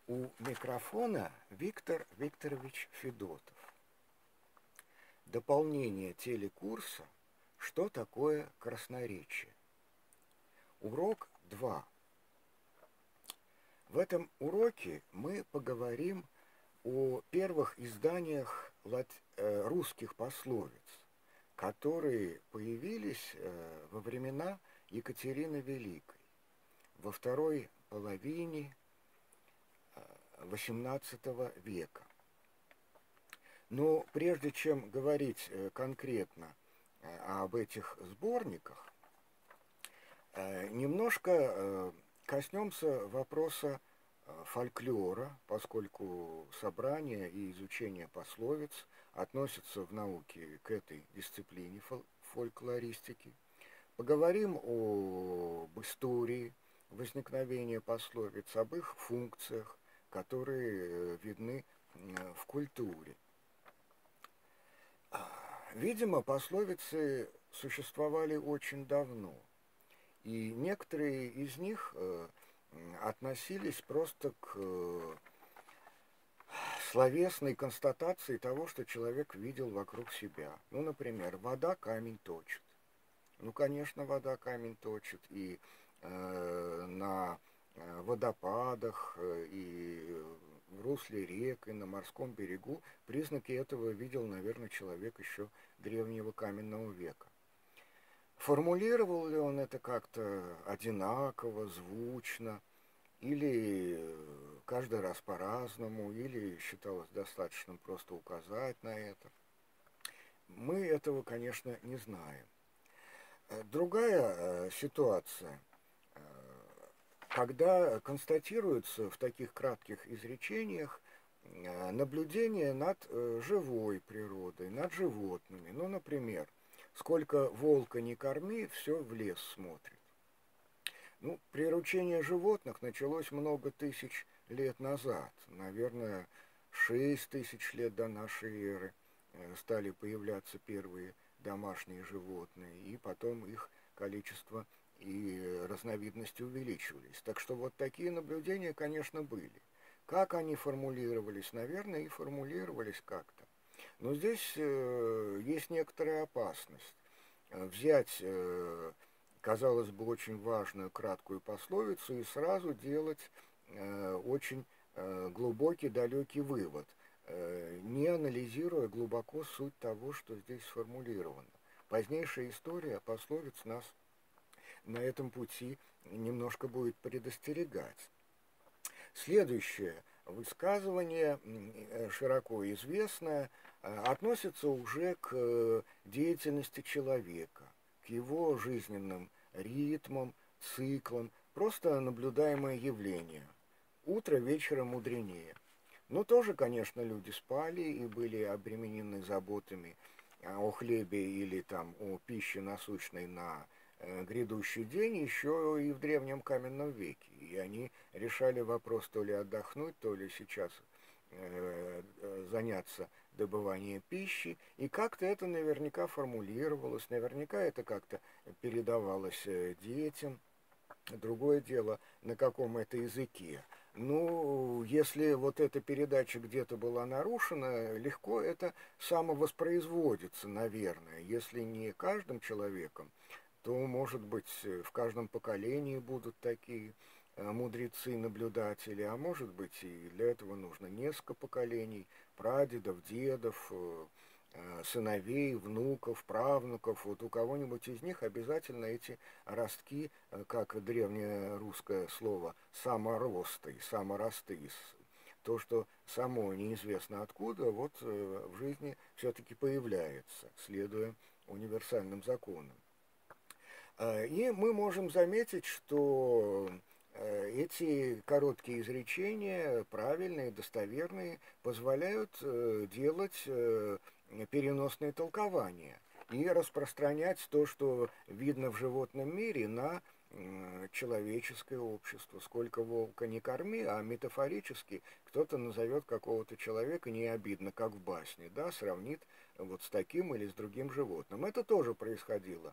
У микрофона Виктор Викторович Федотов. Дополнение телекурса «Что такое красноречие?». Урок 2. В этом уроке мы поговорим о первых изданиях русских пословиц, которые появились во времена Екатерины Великой, во второй половине XVIII века. Но прежде чем говорить конкретно об этих сборниках, немножко коснемся вопроса фольклора, поскольку собрание и изучение пословиц относятся в науке к этой дисциплине фольклористики. Поговорим об истории возникновения пословиц, об их функциях, которые видны в культуре. Видимо, пословицы существовали очень давно, и некоторые из них относились просто к словесной констатации того, что человек видел вокруг себя. Ну, например, «вода камень точит». Ну, конечно, вода камень точит, и на водопадах, и в русле рек, и на морском берегу признаки этого видел, наверное, человек еще древнего каменного века. Формулировал ли он это как-то одинаково, звучно, или каждый раз по-разному, или считалось достаточным просто указать на это? Мы этого, конечно, не знаем. Другая ситуация, когда констатируется в таких кратких изречениях наблюдение над живой природой, над животными. Ну, например, сколько волка не корми, все в лес смотрит. Ну, приручение животных началось много тысяч лет назад, наверное, 6000 лет до нашей эры стали появляться первые домашние животные, и потом их количество и разновидности увеличивались. Так что вот такие наблюдения, конечно, были. Как они формулировались? Наверное, и формулировались как-то. Но здесь есть некоторая опасность. Взять, казалось бы, очень важную краткую пословицу и сразу делать очень глубокий, далекий вывод, не анализируя глубоко суть того, что здесь сформулировано. Позднейшая история пословиц нас на этом пути немножко будет предостерегать. Следующее высказывание, широко известное, относится уже к деятельности человека, к его жизненным ритмам, циклам, просто наблюдаемое явление. Утро вечера мудренее. Но тоже, конечно, люди спали и были обременены заботами о хлебе или там о пище насущной на грядущий день еще и в древнем каменном веке. И они решали вопрос то ли отдохнуть, то ли сейчас заняться добыванием пищи. И как-то это наверняка формулировалось, наверняка это как-то передавалось детям. Другое дело, на каком это языке. Ну, если вот эта передача где-то была нарушена, легко это самовоспроизводится, наверное. Если не каждым человеком, то, может быть, в каждом поколении будут такие мудрецы-наблюдатели, а может быть, и для этого нужно несколько поколений, прадедов, дедов, сыновей, внуков, правнуков. Вот у кого-нибудь из них обязательно эти ростки, как древнее русское слово, саморосты, саморосты, то, что само неизвестно откуда, вот в жизни все-таки появляется, следуя универсальным законам. И мы можем заметить, что эти короткие изречения, правильные, достоверные, позволяют делать переносные толкования и распространять то, что видно в животном мире, на человеческое общество. Сколько волка не корми, а метафорически кто-то назовет какого-то человека не обидно, как в басне, да, сравнит вот с таким или с другим животным. Это тоже происходило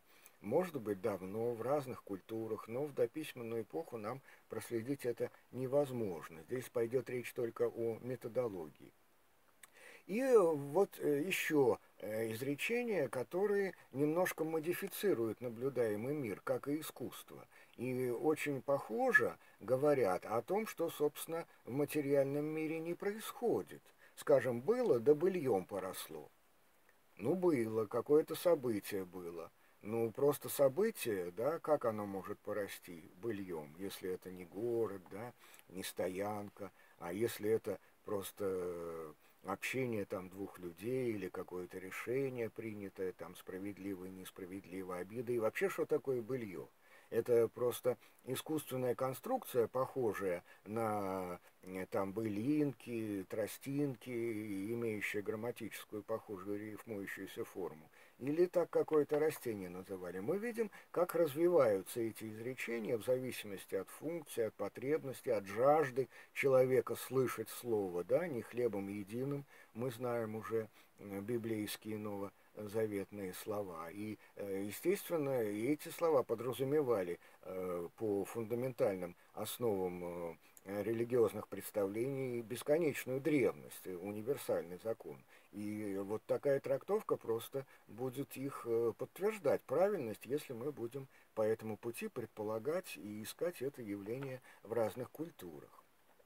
может быть, давно, в разных культурах, но в дописьменную эпоху нам проследить это невозможно. Здесь пойдет речь только о методологии. И вот еще изречения, которые немножко модифицируют наблюдаемый мир, как и искусство. И очень похоже говорят о том, что, собственно, в материальном мире не происходит. Скажем, было, да быльем поросло. Ну, было, какое-то событие было. Ну, просто событие, да, как оно может порасти быльем, если это не город, да, не стоянка, а если это просто общение там двух людей или какое-то решение принятое, там справедливо и несправедливо, обида. И вообще, что такое былье? Это просто искусственная конструкция, похожая на там былинки, тростинки, имеющая грамматическую похожую рифмующуюся форму. Или так какое-то растение называли. Мы видим, как развиваются эти изречения в зависимости от функции, от потребности, от жажды человека слышать слово, да, не хлебом единым, мы знаем уже библейские новозаветные слова. И, естественно, эти слова подразумевали по фундаментальным основам религиозных представлений бесконечную древность, универсальный закон. И вот такая трактовка просто будет их подтверждать правильность, если мы будем по этому пути предполагать и искать это явление в разных культурах.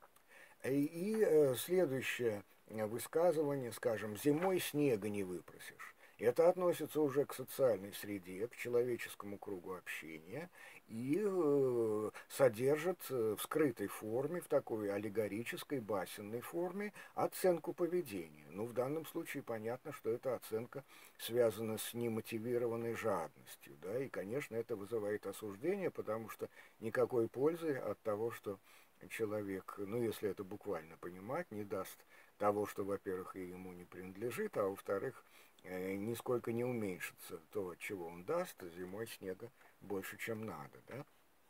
И следующее высказывание, скажем, «зимой снега не выпросишь». Это относится уже к социальной среде, к человеческому кругу общения и содержит в скрытой форме, в такой аллегорической, басенной форме оценку поведения. Ну, в данном случае понятно, что эта оценка связана с немотивированной жадностью, да, и, конечно, это вызывает осуждение, потому что никакой пользы от того, что человек, ну, если это буквально понимать, не даст того, что, во-первых, и ему не принадлежит, а во-вторых, нисколько не уменьшится то, чего он даст, зимой снега больше, чем надо, да.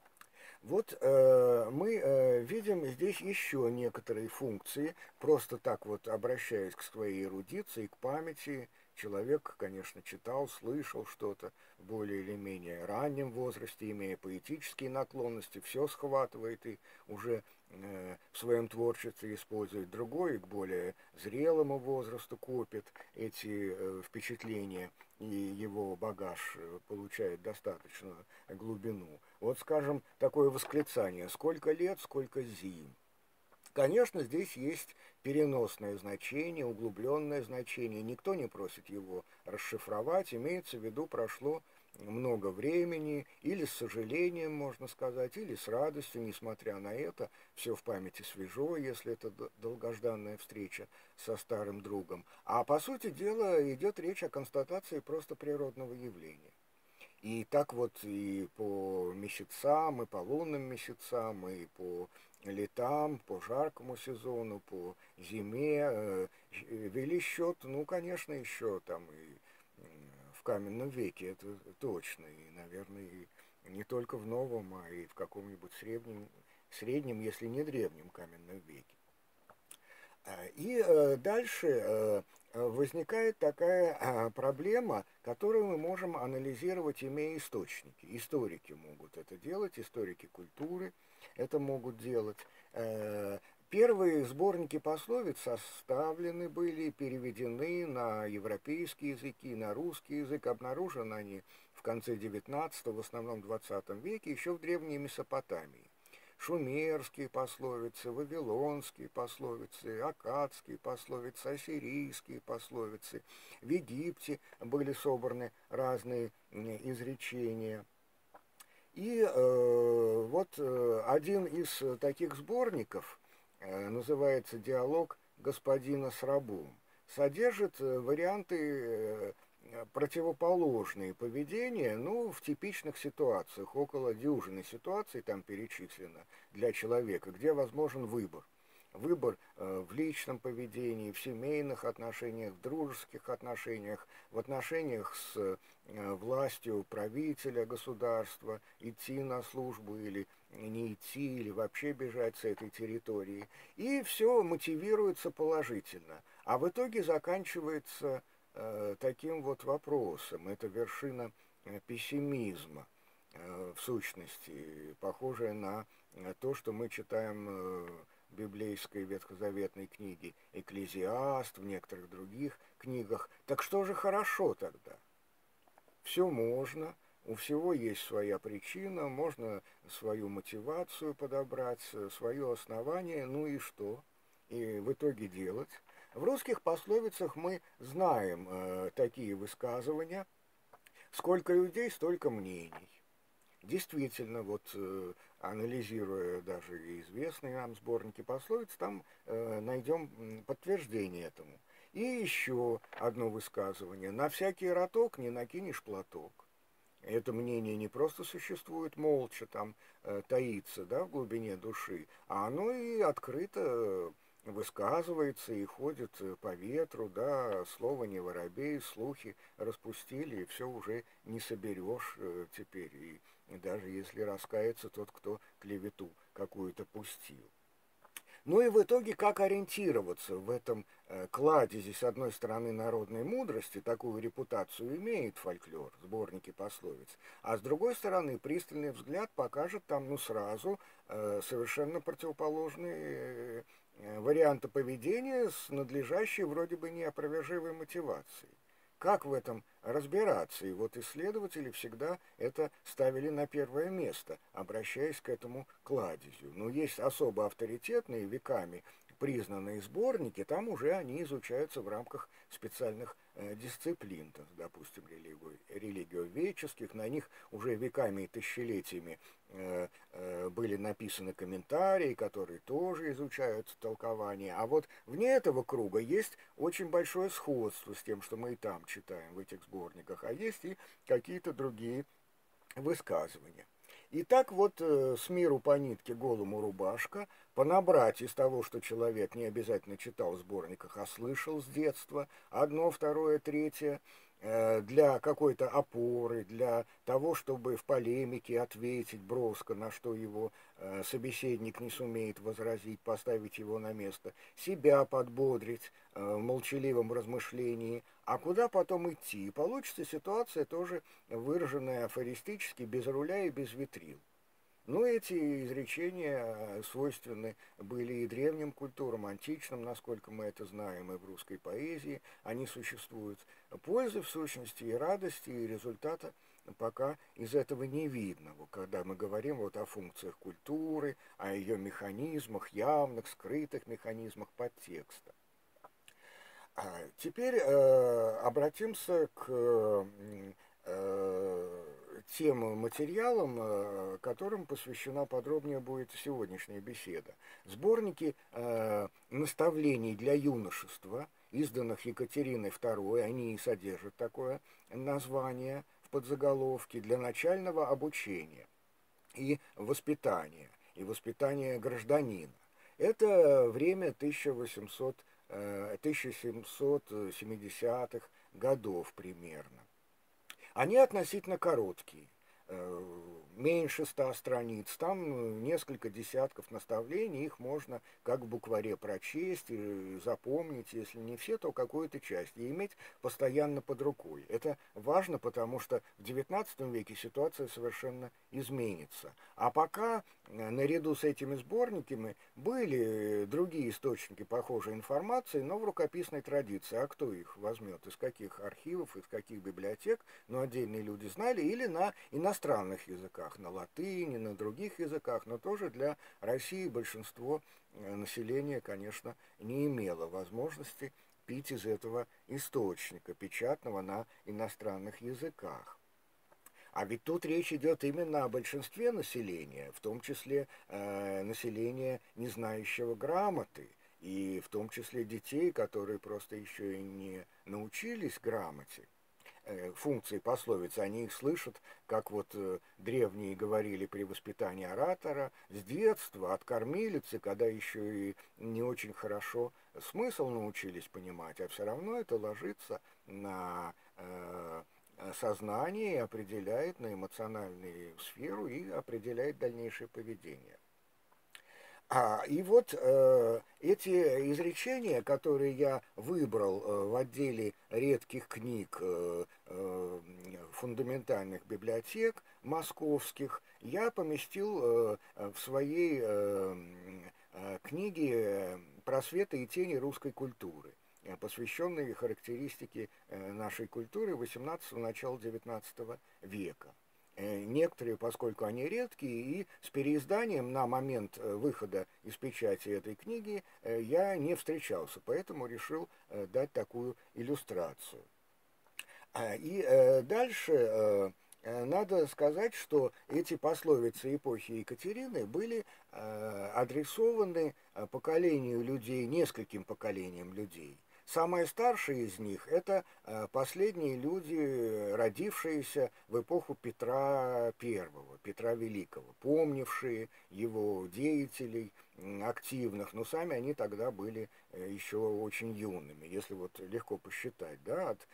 Вот мы видим здесь еще некоторые функции, просто так вот обращаясь к своей эрудиции, к памяти. Человек, конечно, читал, слышал что-то в более или менее раннем возрасте, имея поэтические наклонности, все схватывает и уже в своем творчестве использует. Другой, к более зрелому возрасту, копит эти впечатления, и его багаж получает достаточную глубину. Вот, скажем, такое восклицание: «Сколько лет, сколько зим». Конечно, здесь есть переносное значение, углубленное значение. Никто не просит его расшифровать. Имеется в виду, прошло много времени, или с сожалением, можно сказать, или с радостью, несмотря на это. Все в памяти свежо, если это долгожданная встреча со старым другом. А по сути дела идет речь о констатации просто природного явления. И так вот и по месяцам, и по лунным месяцам, и по летам, по жаркому сезону, по зиме вели счет, ну, конечно, еще там и в каменном веке, это точно, и, наверное, и не только в новом, а и в каком-нибудь среднем, если не древнем каменном веке. И дальше возникает такая проблема, которую мы можем анализировать, имея источники. Историки могут это делать, историки культуры это могут делать. Первые сборники пословиц составлены были, переведены на европейские языки, на русский язык. Обнаружены они в конце XIX, в основном XX веке, еще в Древней Месопотамии. Шумерские пословицы, вавилонские пословицы, аккадские пословицы, ассирийские пословицы. В Египте были собраны разные изречения. И вот один из таких сборников, называется «Диалог господина с рабом», содержит варианты противоположные поведения, ну, в типичных ситуациях, около дюжины ситуаций там перечислено для человека, где возможен выбор. Выбор в личном поведении, в семейных отношениях, в дружеских отношениях, в отношениях с властью правителя государства, идти на службу или не идти, или вообще бежать с этой территории. И все мотивируется положительно. А в итоге заканчивается таким вот вопросом. Это вершина пессимизма, в сущности, похожее на то, что мы читаем в библейской ветхозаветной книге «Экклезиаст», в некоторых других книгах. Так что же хорошо тогда? Все можно, у всего есть своя причина, можно свою мотивацию подобрать, свое основание, ну и что? И в итоге делать. В русских пословицах мы знаем такие высказывания: сколько людей, столько мнений. Действительно, вот анализируя даже известные нам сборники пословиц, там найдем подтверждение этому. И еще одно высказывание: на всякий роток не накинешь платок. Это мнение не просто существует молча, там таится, да, в глубине души, а оно и открыто высказывается и ходит по ветру, да, слово не воробей, слухи распустили, и все уже не соберешь теперь, и даже если раскается тот, кто клевету какую-то пустил. Ну и в итоге, как ориентироваться в этом кладезе, с одной стороны, народной мудрости, такую репутацию имеет фольклор, сборники пословиц, а с другой стороны, пристальный взгляд покажет там, ну, сразу совершенно противоположные варианты поведения с надлежащей, вроде бы, неопровержимой мотивацией. Как в этом разбираться? И вот исследователи всегда это ставили на первое место, обращаясь к этому кладезю. Но есть особо авторитетные, веками признанные сборники, там уже они изучаются в рамках специальных дисциплин, допустим, религиоведческих, на них уже веками и тысячелетиями были написаны комментарии, которые тоже изучают толкование. А вот вне этого круга есть очень большое сходство с тем, что мы и там читаем в этих сборниках, а есть и какие-то другие высказывания. И так вот с миру по нитке голому рубашка, понабрать из того, что человек не обязательно читал в сборниках, а слышал с детства, одно, второе, третье, для какой-то опоры, для того, чтобы в полемике ответить броско, на что его собеседник не сумеет возразить, поставить его на место, себя подбодрить в молчаливом размышлении, а куда потом идти. И получится ситуация тоже выраженная афористически, без руля и без ветрил. Но эти изречения свойственны были и древним культурам, античным, насколько мы это знаем, и в русской поэзии. Они существуют. Пользы, в сущности, и радости, и результата пока из этого не видно. Вот когда мы говорим вот о функциях культуры, о ее механизмах, явных, скрытых механизмах подтекста. Теперь обратимся к тем материалам, которым посвящена подробнее будет сегодняшняя беседа. Сборники наставлений для юношества, изданных Екатериной II, они и содержат такое название в подзаголовке, для начального обучения и воспитания гражданина. Это время 1770-х годов примерно. Они относительно короткие, меньше 100 страниц, там несколько десятков наставлений, их можно как в букваре прочесть и запомнить, если не все, то какую-то часть, и иметь постоянно под рукой. Это важно, потому что в XIX веке ситуация совершенно изменится. А пока наряду с этими сборниками были другие источники похожей информации, но в рукописной традиции. А кто их возьмет? Из каких архивов, из каких библиотек? Но отдельные люди знали, или на иностранных языках, на латыни, на других языках, но тоже для России большинство населения, конечно, не имело возможности пить из этого источника, печатного на иностранных языках. А ведь тут речь идет именно о большинстве населения, в том числе населения, не знающего грамоты, и в том числе детей, которые просто еще и не научились грамоте. Функции пословицы, они их слышат, как вот древние говорили при воспитании оратора, с детства, от кормилицы, когда еще и не очень хорошо смысл научились понимать, а все равно это ложится на сознание, определяет на эмоциональную сферу и определяет дальнейшее поведение. И вот эти изречения, которые я выбрал в отделе редких книг фундаментальных библиотек московских, я поместил в своей книге «Просветы и тени русской культуры», посвященной характеристике нашей культуры XVIII начала XIX века. Некоторые, поскольку они редкие, и с переизданием на момент выхода из печати этой книги я не встречался, поэтому решил дать такую иллюстрацию. Дальше надо сказать, что эти пословицы эпохи Екатерины были адресованы поколению людей, нескольким поколениям людей. Самые старшие из них – это последние люди, родившиеся в эпоху Петра I, Петра Великого, помнившие его деятелей активных, но сами они тогда были еще очень юными, если вот легко посчитать, да, от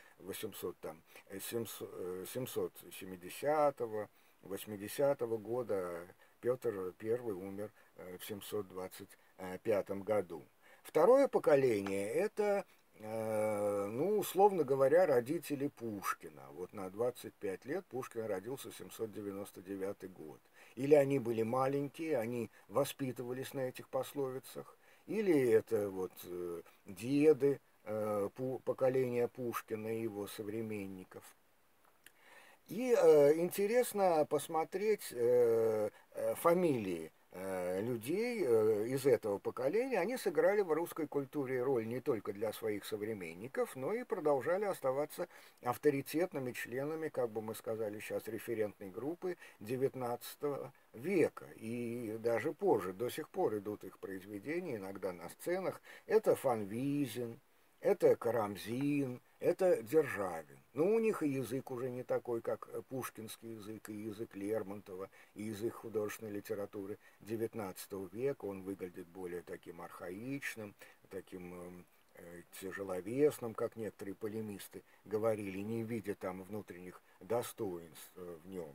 770-го, 80-го года Петр I умер в 725 году. Второе поколение – это, ну, условно говоря, родители Пушкина. Вот на 25 лет Пушкин родился в 799 год. Или они были маленькие, они воспитывались на этих пословицах, или это вот деды поколения Пушкина и его современников. И интересно посмотреть фамилии людей из этого поколения. Они сыграли в русской культуре роль не только для своих современников, но и продолжали оставаться авторитетными членами, как бы мы сказали сейчас, референтной группы XIX века. И даже позже, до сих пор идут их произведения, иногда на сценах. Это Фанвизин, это Карамзин, это Державин. Но у них и язык уже не такой, как пушкинский язык, и язык Лермонтова, и язык художественной литературы XIX века. Он выглядит более таким архаичным, таким тяжеловесным, как некоторые полемисты говорили, не видя там внутренних достоинств в нем.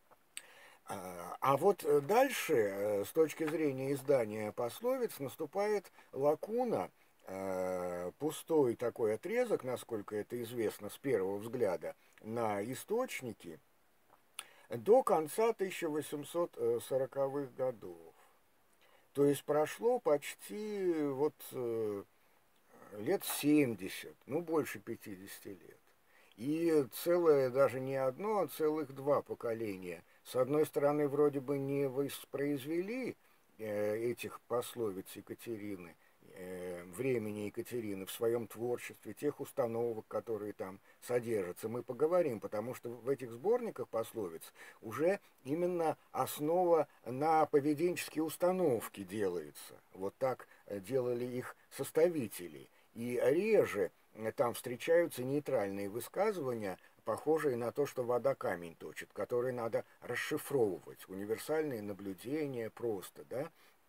А вот дальше, с точки зрения издания пословиц, наступает лакуна, пустой такой отрезок, насколько это известно с первого взгляда, на источники до конца 1840-х годов. То есть прошло почти вот лет 70, ну больше 50 лет. И целое, даже не одно, а целых два поколения. С одной стороны, вроде бы не воспроизвели этих пословиц Екатерины, времени Екатерины в своем творчестве, тех установок, которые там содержатся. Мы поговорим, потому что в этих сборниках пословиц уже именно основа на поведенческие установки делается. Вот так делали их составители. И реже там встречаются нейтральные высказывания, похожие на то, что вода камень точит, которые надо расшифровывать. Универсальные наблюдения просто, да.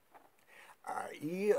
И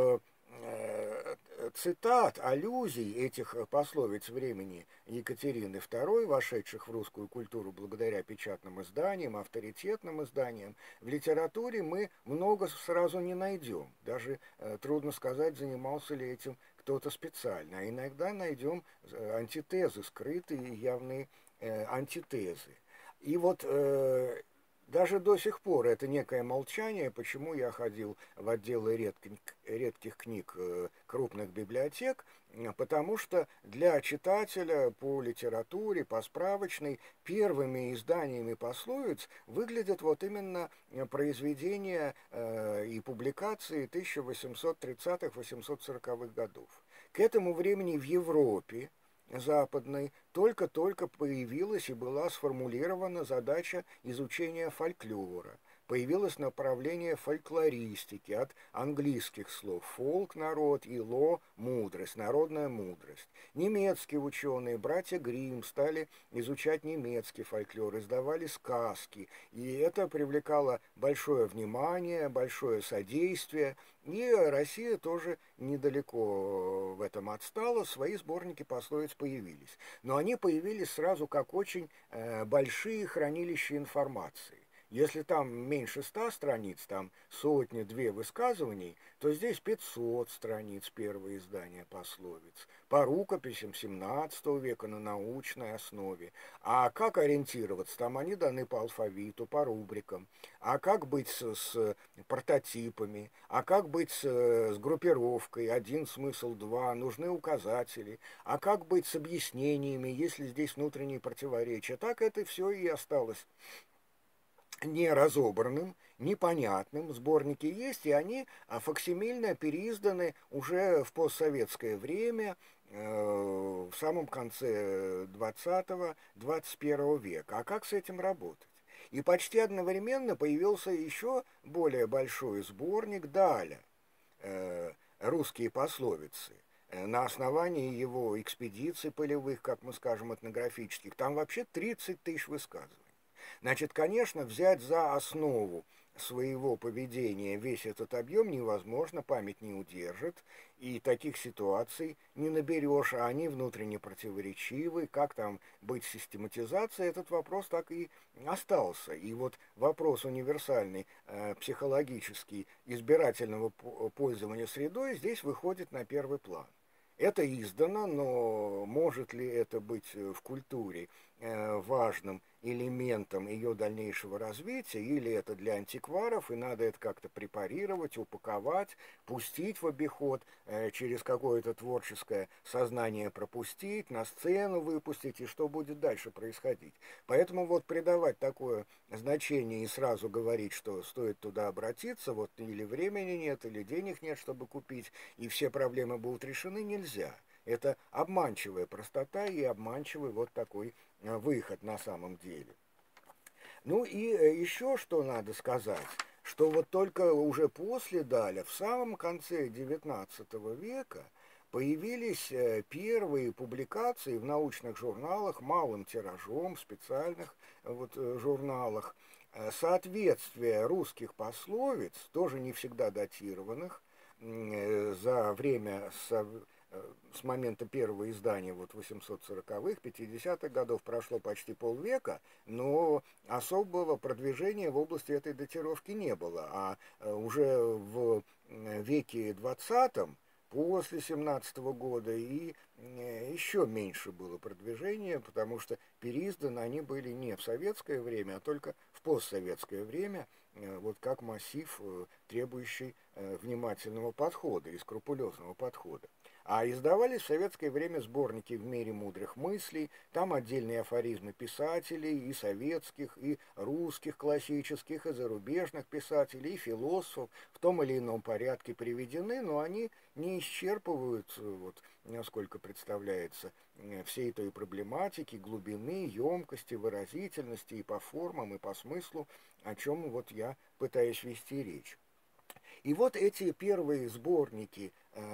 цитат, аллюзий этих пословиц времени Екатерины II, вошедших в русскую культуру благодаря печатным изданиям, авторитетным изданиям, в литературе мы много сразу не найдем. Даже трудно сказать, занимался ли этим кто-то специально. А иногда найдем антитезы, скрытые явные антитезы. И вот даже до сих пор это некое молчание, почему я ходил в отделы редких книг крупных библиотек, потому что для читателя по литературе, по справочной, первыми изданиями пословиц выглядят вот именно произведения и публикации 1830-840-х годов. К этому времени в Европе западной только-только появилась и была сформулирована задача изучения фольклора. Появилось направление фольклористики от английских слов «фолк» – народ и «ло» – мудрость, народная мудрость. Немецкие ученые, братья Гримм, стали изучать немецкий фольклор, издавали сказки, и это привлекало большое внимание, большое содействие. И Россия тоже недалеко в этом отстала, свои сборники пословиц появились. Но они появились сразу как очень большие хранилища информации. Если там меньше 100 страниц, там сотни-две высказываний, то здесь 500 страниц первое издание пословиц. По рукописям 17 века на научной основе. А как ориентироваться? Там они даны по алфавиту, по рубрикам. А как быть с прототипами? А как быть с группировкой? Один смысл, два. Нужны указатели. А как быть с объяснениями, если здесь внутренние противоречия? Так это все и осталось не разобранным, непонятным. Сборники есть, и они факсимильно переизданы уже в постсоветское время, в самом конце 20-21 века. А как с этим работать? И почти одновременно появился еще более большой сборник Даля «Русские пословицы». На основании его экспедиций полевых, как мы скажем, этнографических, там вообще 30 тысяч высказываний. Значит, конечно, взять за основу своего поведения весь этот объем невозможно, память не удержит, и таких ситуаций не наберешь, а они внутренне противоречивы, как там быть систематизацией, этот вопрос так и остался. И вот вопрос универсальный, психологический, избирательного пользования средой здесь выходит на первый план. Это издано, но может ли это быть в культуре важным элементом ее дальнейшего развития, или это для антикваров, и надо это как-то препарировать, упаковать, пустить в обиход, через какое-то творческое сознание пропустить, на сцену выпустить, и что будет дальше происходить. Поэтому вот придавать такое значение и сразу говорить, что стоит туда обратиться, вот или времени нет, или денег нет, чтобы купить, и все проблемы будут решены, нельзя. Это обманчивая простота и обманчивый вот такой выход на самом деле. Ну и еще что надо сказать, что вот только уже после Даля, в самом конце XIX века, появились первые публикации в научных журналах, малым тиражом, в специальных вот, журналах, соответствие русских пословиц, тоже не всегда датированных, за время с момента первого издания, вот 840-х, 50-х годов прошло почти полвека, но особого продвижения в области этой датировки не было. А уже в веке 20 после 17 года и еще меньше было продвижения, потому что переизданы они были не в советское время, а только в постсоветское время, вот как массив, требующий внимательного подхода и скрупулезного подхода. А издавались в советское время сборники «В мире мудрых мыслей», там отдельные афоризмы писателей, и советских, и русских классических, и зарубежных писателей, и философов, в том или ином порядке приведены, но они не исчерпывают, вот, насколько представляется, всей той проблематики, глубины, емкости, выразительности и по формам, и по смыслу, о чем вот я пытаюсь вести речь. И вот эти первые сборники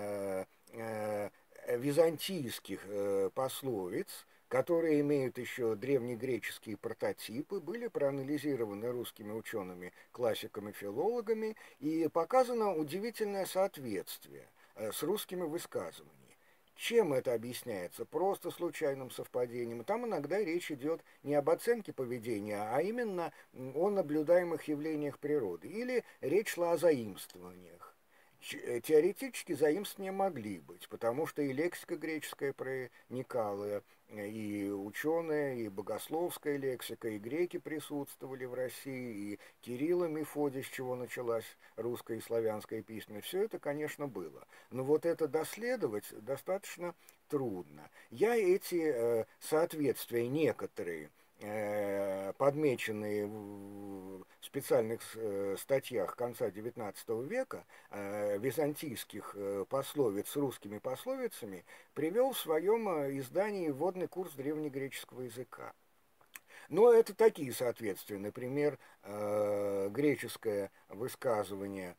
византийских пословиц, которые имеют еще древнегреческие прототипы, были проанализированы русскими учеными, классиками, филологами, и показано удивительное соответствие с русскими высказываниями. Чем это объясняется? Просто случайным совпадением. Там иногда речь идет не об оценке поведения, а именно о наблюдаемых явлениях природы. Или речь шла о заимствованиях. Теоретически заимствования могли быть, потому что и лексика греческая проникала, и ученая, и богословская лексика, и греки присутствовали в России, и Кирилл и Мефодий, с чего началась русская и славянская письменность. Все это, конечно, было. Но вот это доследовать достаточно трудно. Я эти соответствия некоторые, подмеченные в специальных статьях конца XIX века, византийских пословиц с русскими пословицами, привел в своем издании «Вводный курс древнегреческого языка». Но это такие соответствия. Например, греческое высказывание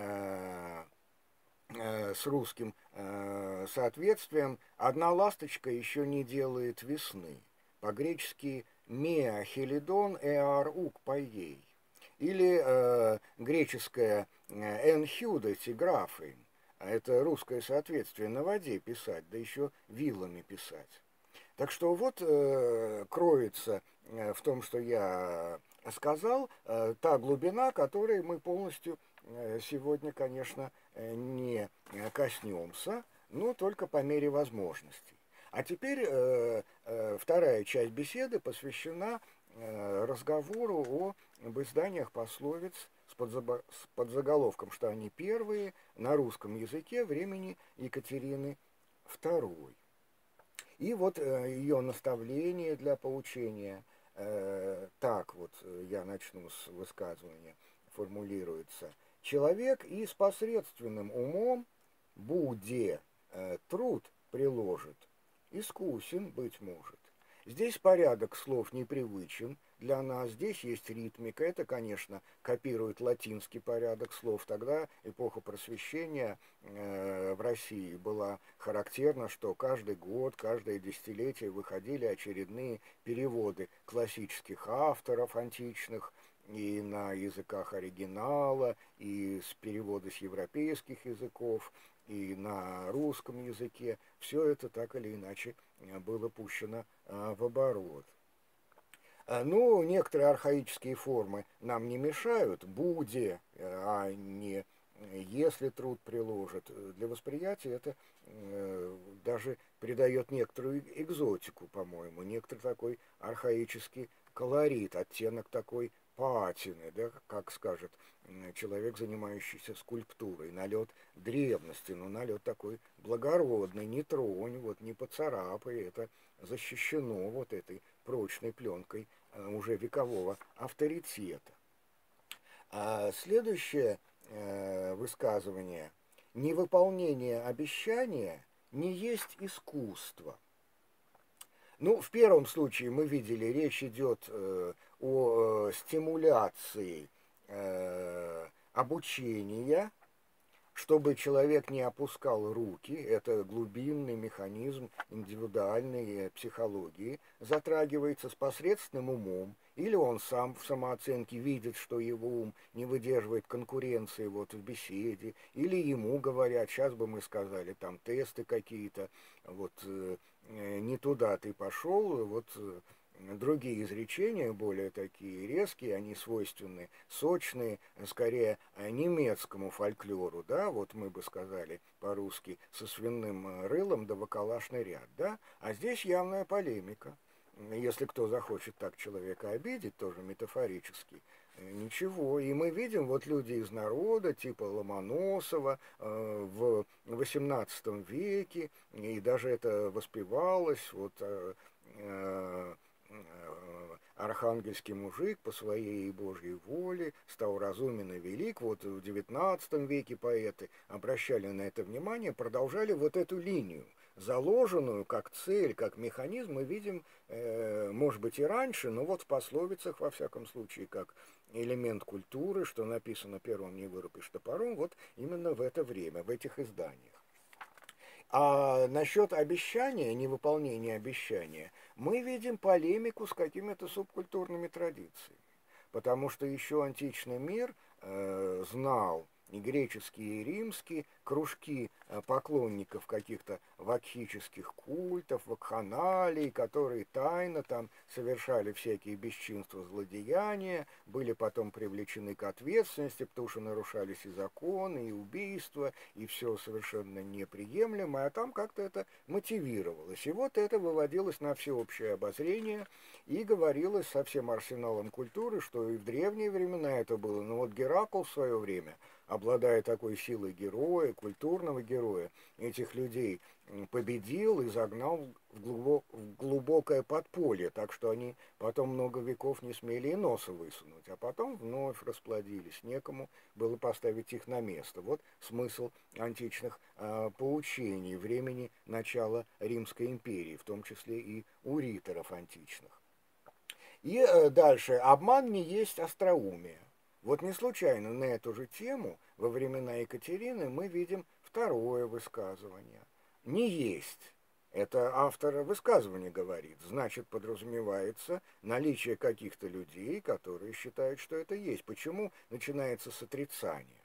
с русским соответствием «одна ласточка еще не делает весны». По-гречески «меа хелидон эар ук поей». Или греческое «эн хюдати графы». Это русское соответствие: на воде писать, да еще вилами писать. Так что вот кроется в том, что я сказал, та глубина, которой мы полностью сегодня, конечно, не коснемся, но только по мере возможностей. А теперь вторая часть беседы посвящена разговору об изданиях пословиц с подзаголовком, что они первые на русском языке времени Екатерины II. И вот ее наставление для поучения, так вот я начну с высказывания, формулируется. Человек и с посредственным умом, буде труд приложит, искусен быть может. Здесь порядок слов непривычен для нас, здесь есть ритмика, это, конечно, копирует латинский порядок слов. Тогда эпоха просвещения в России была характерна, что каждый год, каждое десятилетие выходили очередные переводы классических авторов античных, и на языках оригинала, и с перевода с европейских языков, и на русском языке. Все это так или иначе было пущено в оборот. Ну, некоторые архаические формы нам не мешают, буде, а не если труд приложит. Для восприятия это даже придает некоторую экзотику, по-моему, некоторый такой архаический колорит, оттенок такой патины, да, как скажет человек, занимающийся скульптурой, налет древности, но налет такой благородный, не тронь, вот, не поцарапай, это защищено вот этой прочной пленкой уже векового авторитета. А следующее высказывание: невыполнение обещания не есть искусство. Ну, в первом случае мы видели, речь идет о стимуляции обучения, чтобы человек не опускал руки. Это глубинный механизм индивидуальной психологии, затрагивается с посредственным умом, или он сам в самооценке видит, что его ум не выдерживает конкуренции вот в беседе, или ему говорят, сейчас бы мы сказали, там тесты какие-то, вот не туда ты пошел, вот другие изречения, более такие резкие, они свойственны, сочные, скорее немецкому фольклору, да, вот мы бы сказали по-русски со свиным рылом да вокалашный ряд, да, а здесь явная полемика. Если кто захочет так человека обидеть, тоже метафорически, ничего. И мы видим, вот люди из народа, типа Ломоносова, в XVIII веке, и даже это воспевалось, вот архангельский мужик по своей Божьей воле стал разумен и велик. Вот в XIX веке поэты обращали на это внимание, продолжали вот эту линию, заложенную как цель, как механизм, мы видим, может быть, и раньше, но вот в пословицах, во всяком случае, как элемент культуры, что написано «первым не вырубишь топором», вот именно в это время, в этих изданиях. А насчет обещания, невыполнения обещания, мы видим полемику с какими-то субкультурными традициями. Потому что еще античный мир знал, и греческие, и римские, кружки поклонников каких-то вакхических культов, вакханалий, которые тайно там совершали всякие бесчинства, злодеяния, были потом привлечены к ответственности, потому что нарушались и законы, и убийства, и все совершенно неприемлемое, а там как-то это мотивировалось. И вот это выводилось на всеобщее обозрение и говорилось со всем арсеналом культуры, что и в древние времена это было. Но вот Геракл в свое время, обладая такой силой героя, культурного героя, этих людей победил и загнал в глубокое подполье, так что они потом много веков не смели и носа высунуть, а потом вновь расплодились, некому было поставить их на место. Вот смысл античных поучений времени начала Римской империи, в том числе и у риторов античных. И дальше, обман не есть остроумие. Вот не случайно на эту же тему во времена Екатерины мы видим второе высказывание. Не есть. Это автор высказывания говорит. Значит, подразумевается наличие каких-то людей, которые считают, что это есть. Почему начинается с отрицания?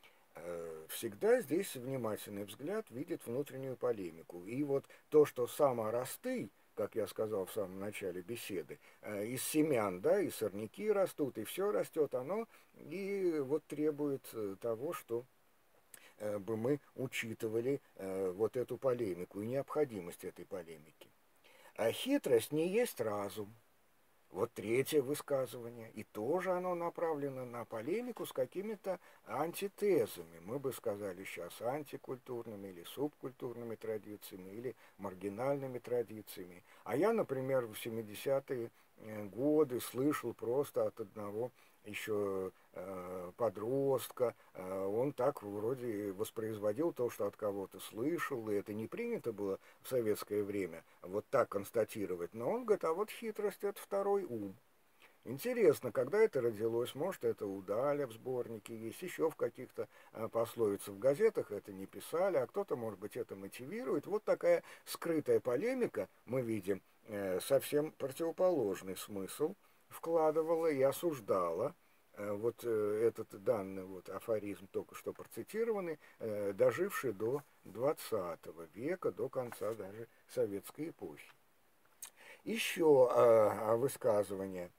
Всегда здесь внимательный взгляд видит внутреннюю полемику. И вот то, что сам Аростый, как я сказал в самом начале беседы, из семян, да, и сорняки растут, и все растет, оно и вот требует того, что бы мы учитывали вот эту полемику и необходимость этой полемики. А хитрость не есть разум. Вот третье высказывание, и тоже оно направлено на полемику с какими-то антитезами. Мы бы сказали сейчас антикультурными или субкультурными традициями, или маргинальными традициями. А я, например, в 70-е годы слышал просто от одного еще подростка, он так вроде воспроизводил то, что от кого-то слышал, и это не принято было в советское время вот так констатировать, но он говорит, а вот хитрость — это второй ум. Интересно, когда это родилось, может, это у Даля в сборнике есть, еще в каких-то пословицах в газетах это не писали, а кто-то, может быть, это мотивирует. Вот такая скрытая полемика, мы видим, совсем противоположный смысл вкладывала и осуждала вот этот данный вот афоризм, только что процитированный, доживший до XX века, до конца даже советской эпохи. Еще высказывание.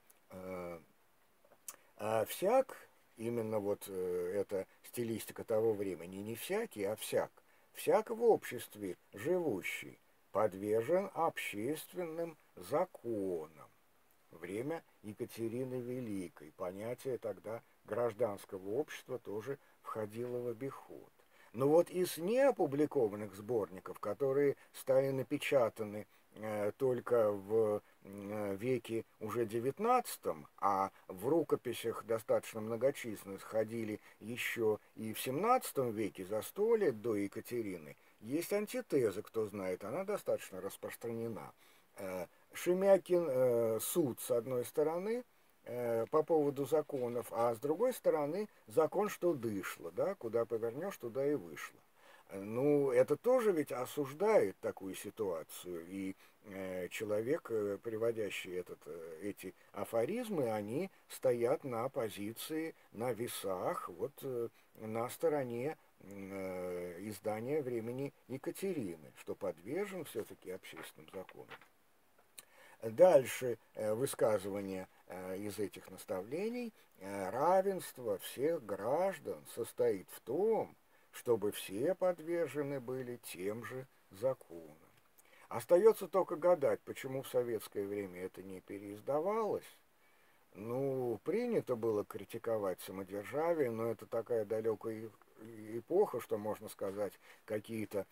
Всяк, именно вот эта стилистика того времени, не всякий, а всяк в обществе живущий подвержен общественным законам. Время Екатерины Великой. Понятие тогда гражданского общества тоже входило в обиход. Но вот из неопубликованных сборников, которые стали напечатаны только в веке уже XIX, а в рукописях достаточно многочисленных ходили еще и в XVII веке, за 100 лет до Екатерины, есть антитеза, кто знает, она достаточно распространена. Шемякин суд с одной стороны по поводу законов, а с другой стороны закон, что дышло, да, куда повернешь, туда и вышло. Ну, это тоже ведь осуждает такую ситуацию, и человек, приводящий эти афоризмы, они стоят на позиции, на весах, вот на стороне издания времени Екатерины, что подвержен все-таки общественным законам. Дальше высказывание из этих наставлений. Равенство всех граждан состоит в том, чтобы все подвержены были тем же законам. Остается только гадать, почему в советское время это не переиздавалось. Ну, принято было критиковать самодержавие, но это такая далекая эпоха, что можно сказать, какие-то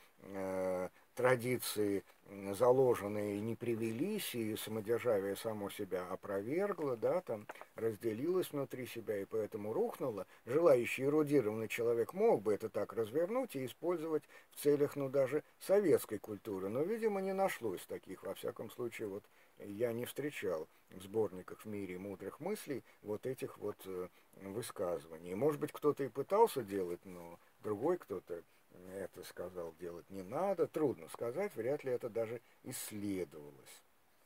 традиции заложенные не привелись, и самодержавие само себя опровергло, да, там разделилось внутри себя и поэтому рухнуло. Желающий эрудированный человек мог бы это так развернуть и использовать в целях, ну, даже советской культуры, но, видимо, не нашлось таких, во всяком случае, вот я не встречал в сборниках «В мире мудрых мыслей» вот этих вот высказываний. Может быть, кто-то и пытался делать, но другой кто-то это сказал, делать не надо. Трудно сказать, вряд ли это даже исследовалось.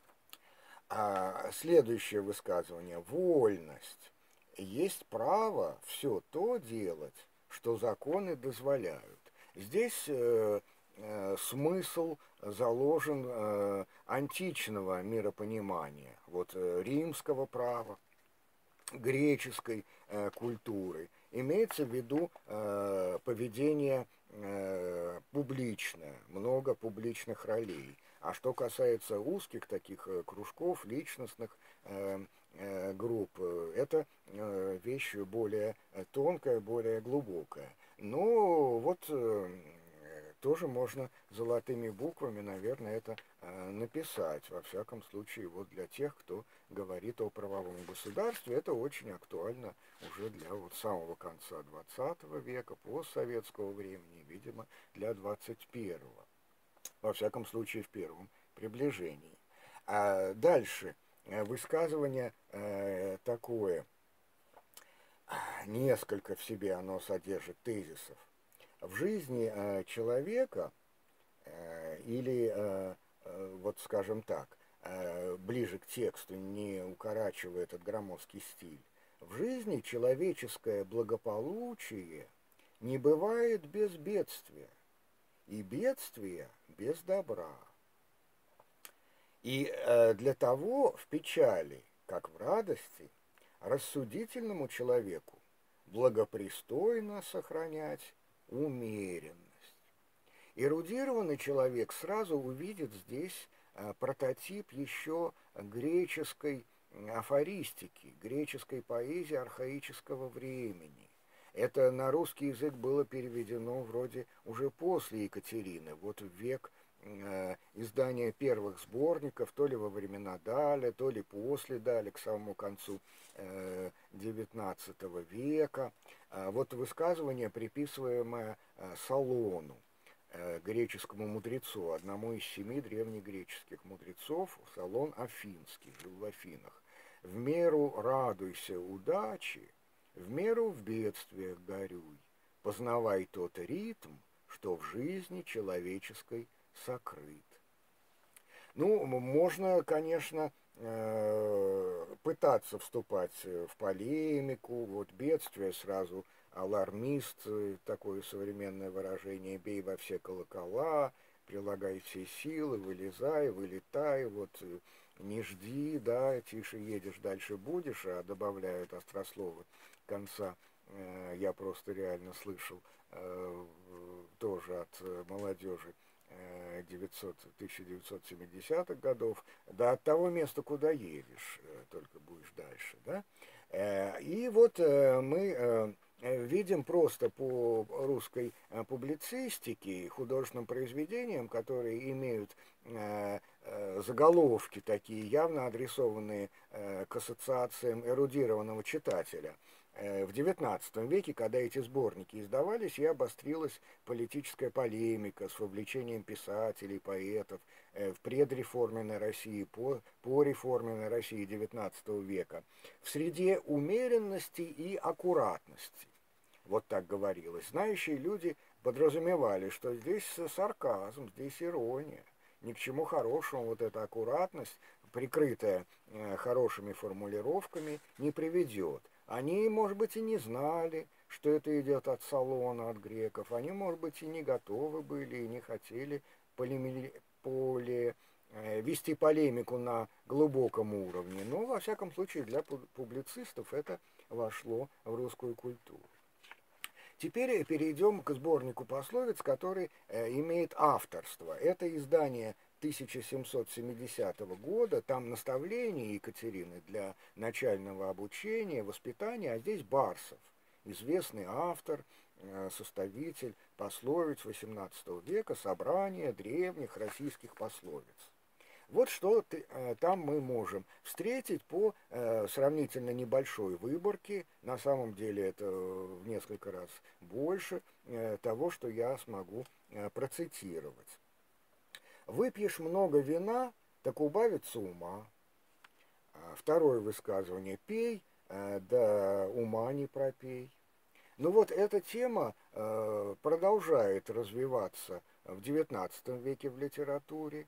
Следующее высказывание. Вольность. Есть право все то делать, что законы дозволяют. Здесь смысл заложен античного миропонимания, вот римского права, греческой культуры. Имеется в виду поведение публичное, много публичных ролей. А что касается узких таких кружков, личностных групп, это вещь более тонкая, более глубокая. Но вот тоже можно золотыми буквами, наверное, это написать. Во всяком случае, вот для тех, кто говорит о правовом государстве, это очень актуально уже для вот самого конца XX века, постсоветского времени, видимо, для XXI. Во всяком случае, в первом приближении. А дальше высказывание такое, несколько в себе оно содержит тезисов. В жизни человека, или, вот скажем так, ближе к тексту, не укорачивая этот громоздкий стиль, в жизни человеческое благополучие не бывает без бедствия, и бедствия без добра. И для того в печали, как в радости, рассудительному человеку благопристойно сохранять умеренность. Эрудированный человек сразу увидит здесь прототип еще греческой афористики, греческой поэзии архаического времени. Это на русский язык было переведено вроде уже после Екатерины, вот в век издания первых сборников, то ли во времена Даля, то ли после Даля, к самому концу XIX века. Вот высказывание, приписываемое Солону, греческому мудрецу, одному из 7 древнегреческих мудрецов, Солон Афинский, жил в Афинах. В меру радуйся удачи, в меру в бедствиях горюй, познавай тот ритм, что в жизни человеческой сокрыт. Ну, можно, конечно, пытаться вступать в полемику, вот бедствие сразу алармист, такое современное выражение, бей во все колокола, прилагай все силы, вылезай, вылетай, вот не жди, да, тише едешь, дальше будешь, а добавляют острословы конца, я просто реально слышал тоже от молодежи 1970-х годов, да от того места, куда едешь, только будешь дальше, да. И вот мы видим просто по русской публицистике, художественным произведениям, которые имеют заголовки такие, явно адресованные к ассоциациям эрудированного читателя. В XIX веке, когда эти сборники издавались, и обострилась политическая полемика с вовлечением писателей, поэтов в предреформенной России, по реформенной России XIX века, в среде умеренности и аккуратности. Вот так говорилось. Знающие люди подразумевали, что здесь сарказм, здесь ирония. Ни к чему хорошему вот эта аккуратность, прикрытая хорошими формулировками, не приведет. Они, может быть, и не знали, что это идет от Солона, от греков. Они, может быть, и не готовы были, и не хотели вести полемику на глубоком уровне. Но, во всяком случае, для публицистов это вошло в русскую культуру. Теперь перейдем к сборнику пословиц, который имеет авторство. Это издание 1770 года, там наставления Екатерины для начального обучения, воспитания, а здесь Барсов, известный автор, составитель пословиц XVIII века, собрание древних российских пословиц. Вот что там мы можем встретить по сравнительно небольшой выборке. На самом деле это в несколько раз больше того, что я смогу процитировать. «Выпьешь много вина, так убавится ума». Второе высказывание: «Пей, да ума не пропей». Ну вот эта тема продолжает развиваться в XIX веке в литературе.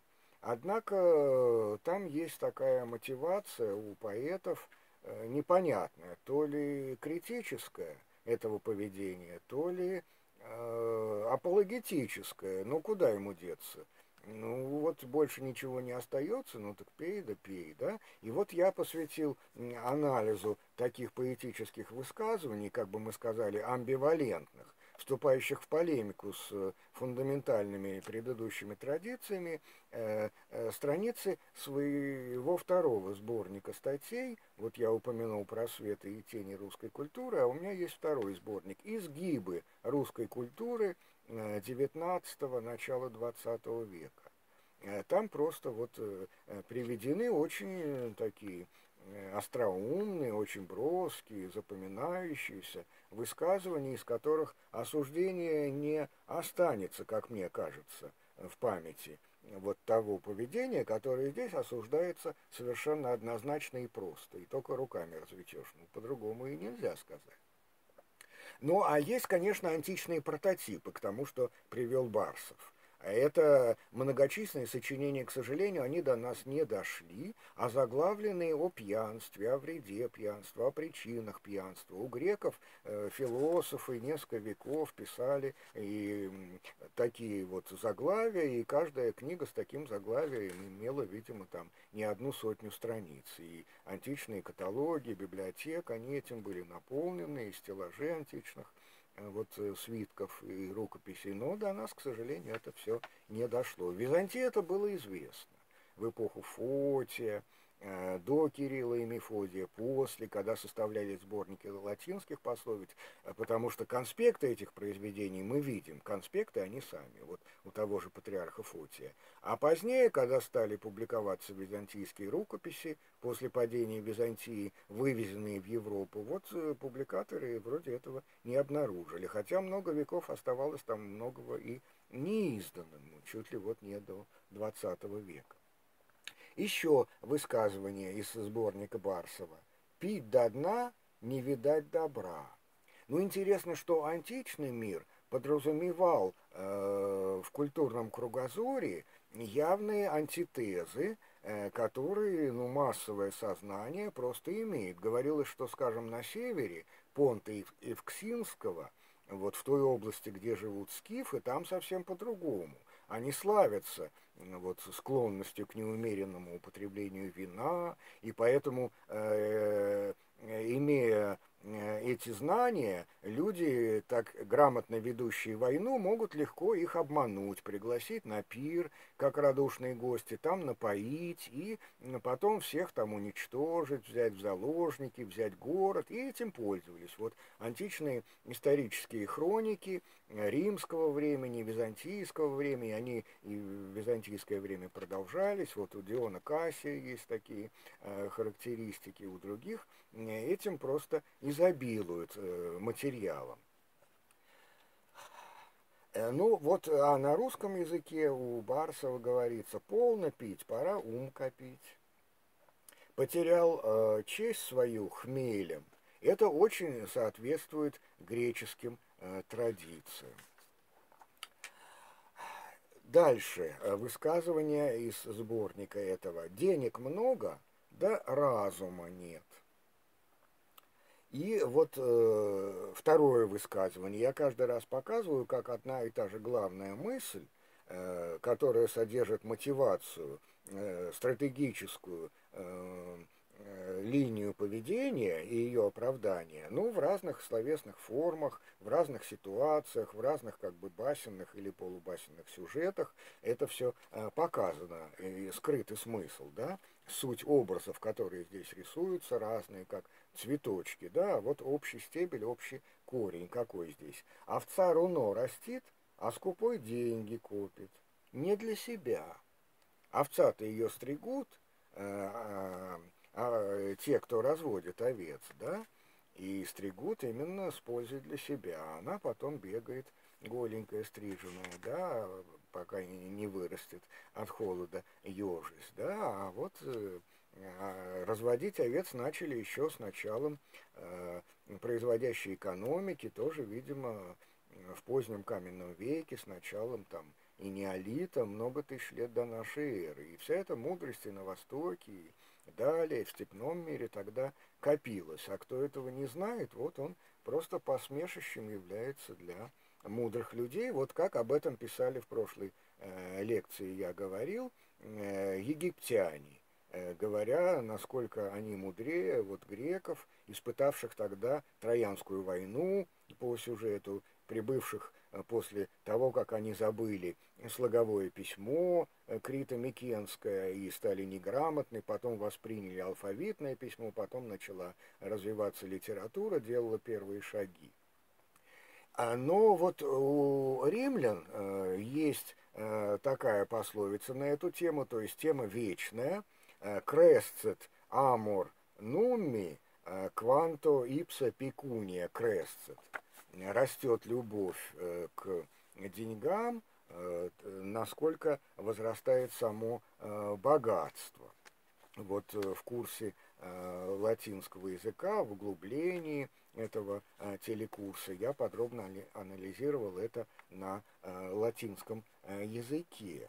Однако там есть такая мотивация у поэтов непонятная, то ли критическая этого поведения, то ли апологетическая. Ну куда ему деться? Ну вот больше ничего не остается, ну так пей да пей, да. И вот я посвятил анализу таких поэтических высказываний, как бы мы сказали, амбивалентных, вступающих в полемику с фундаментальными предыдущими традициями, страницы своего второго сборника статей. Вот я упомянул «Просветы и тени русской культуры», а у меня есть второй сборник «Изгибы русской культуры XIX – начала XX века». Там просто вот приведены очень такие остроумные, очень броские, запоминающиеся высказывания, из которых осуждение не останется, как мне кажется, в памяти вот того поведения, которое здесь осуждается совершенно однозначно и просто, и только руками разведешь, ну, по-другому и нельзя сказать. Ну, а есть, конечно, античные прототипы к тому, что привел Барсов. Это многочисленные сочинения, к сожалению, они до нас не дошли, а заглавленные о пьянстве, о вреде пьянства, о причинах пьянства. У греков философы несколько веков писали и такие вот заглавия, и каждая книга с таким заглавием имела, видимо, там не одну сотню страниц. И античные каталоги, библиотек, они этим были наполнены, и стеллажи античных свитков и рукописей, но до нас, к сожалению, это все не дошло. В Византии это было известно. В эпоху Фотия, до Кирилла и Мефодия, после, когда составлялись сборники латинских пословиц, потому что конспекты этих произведений мы видим, конспекты они сами, вот у того же патриарха Фотия. А позднее, когда стали публиковаться византийские рукописи, после падения Византии, вывезенные в Европу, публикаторы вроде этого не обнаружили, хотя много веков оставалось там многого и неизданным, чуть ли вот не до XX века. Еще высказывание из сборника Барсова. «Пить до дна, не видать добра». Ну, интересно, что античный мир подразумевал в культурном кругозоре явные антитезы, которые, массовое сознание просто имеет. Говорилось, что, скажем, на севере Понта Евксинского, вот в той области, где живут скифы, там совсем по-другому. Они славятся склонностью к неумеренному употреблению вина, и поэтому, имея эти знания, люди, так грамотно ведущие войну, могут легко их обмануть, пригласить на пир, как радушные гости, там напоить, и потом всех там уничтожить, взять в заложники, взять город, и этим пользовались. Вот античные исторические хроники римского времени, византийского времени, они и в византийское время продолжались, вот у Диона Кассия есть такие характеристики, у других этим просто изобилуют материалом. А на русском языке у Барсова говорится: полно пить, пора ум копить. Потерял честь свою хмелем. Это очень соответствует греческим традициям. Дальше высказывание из сборника этого. Денег много, да разума нет. И второе высказывание. Я каждый раз показываю, как одна и та же главная мысль, которая содержит мотивацию, стратегическую линию поведения и ее оправдания, в разных словесных формах, в разных ситуациях, в разных басенных или полубасенных сюжетах, это все показано, и скрытый смысл, да, суть образов, которые здесь рисуются, разные, как цветочки, да, вот общий стебель, общий корень, какой здесь. Овца руно растит, а скупой деньги копит. Не для себя. Овца-то ее стригут, те, кто разводит овец, да, и стригут именно с пользой для себя. Она потом бегает голенькая, стриженная, да, пока не вырастет от холода ежись, да, разводить овец начали еще с началом производящей экономики, тоже, видимо, в позднем каменном веке, с началом там и неолита, много тысяч лет до нашей эры. И вся эта мудрость и на Востоке, и далее, в степном мире тогда копилась. А кто этого не знает, вот он просто посмешищем является для мудрых людей. Вот как об этом писали в прошлой лекции, я говорил, египтяне, говоря, насколько они мудрее греков, испытавших тогда Троянскую войну по сюжету, прибывших после того, как они забыли слоговое письмо крито-микенское и стали неграмотны, потом восприняли алфавитное письмо, потом начала развиваться литература, делала первые шаги. Но у римлян есть такая пословица на эту тему, то есть тема вечная: «Кресцет амор нумми, кванто ипса пекуния кресцет». Растет любовь к деньгам, насколько возрастает само богатство. В курсе латинского языка, в углублении этого телекурса я подробно анализировал это на латинском языке.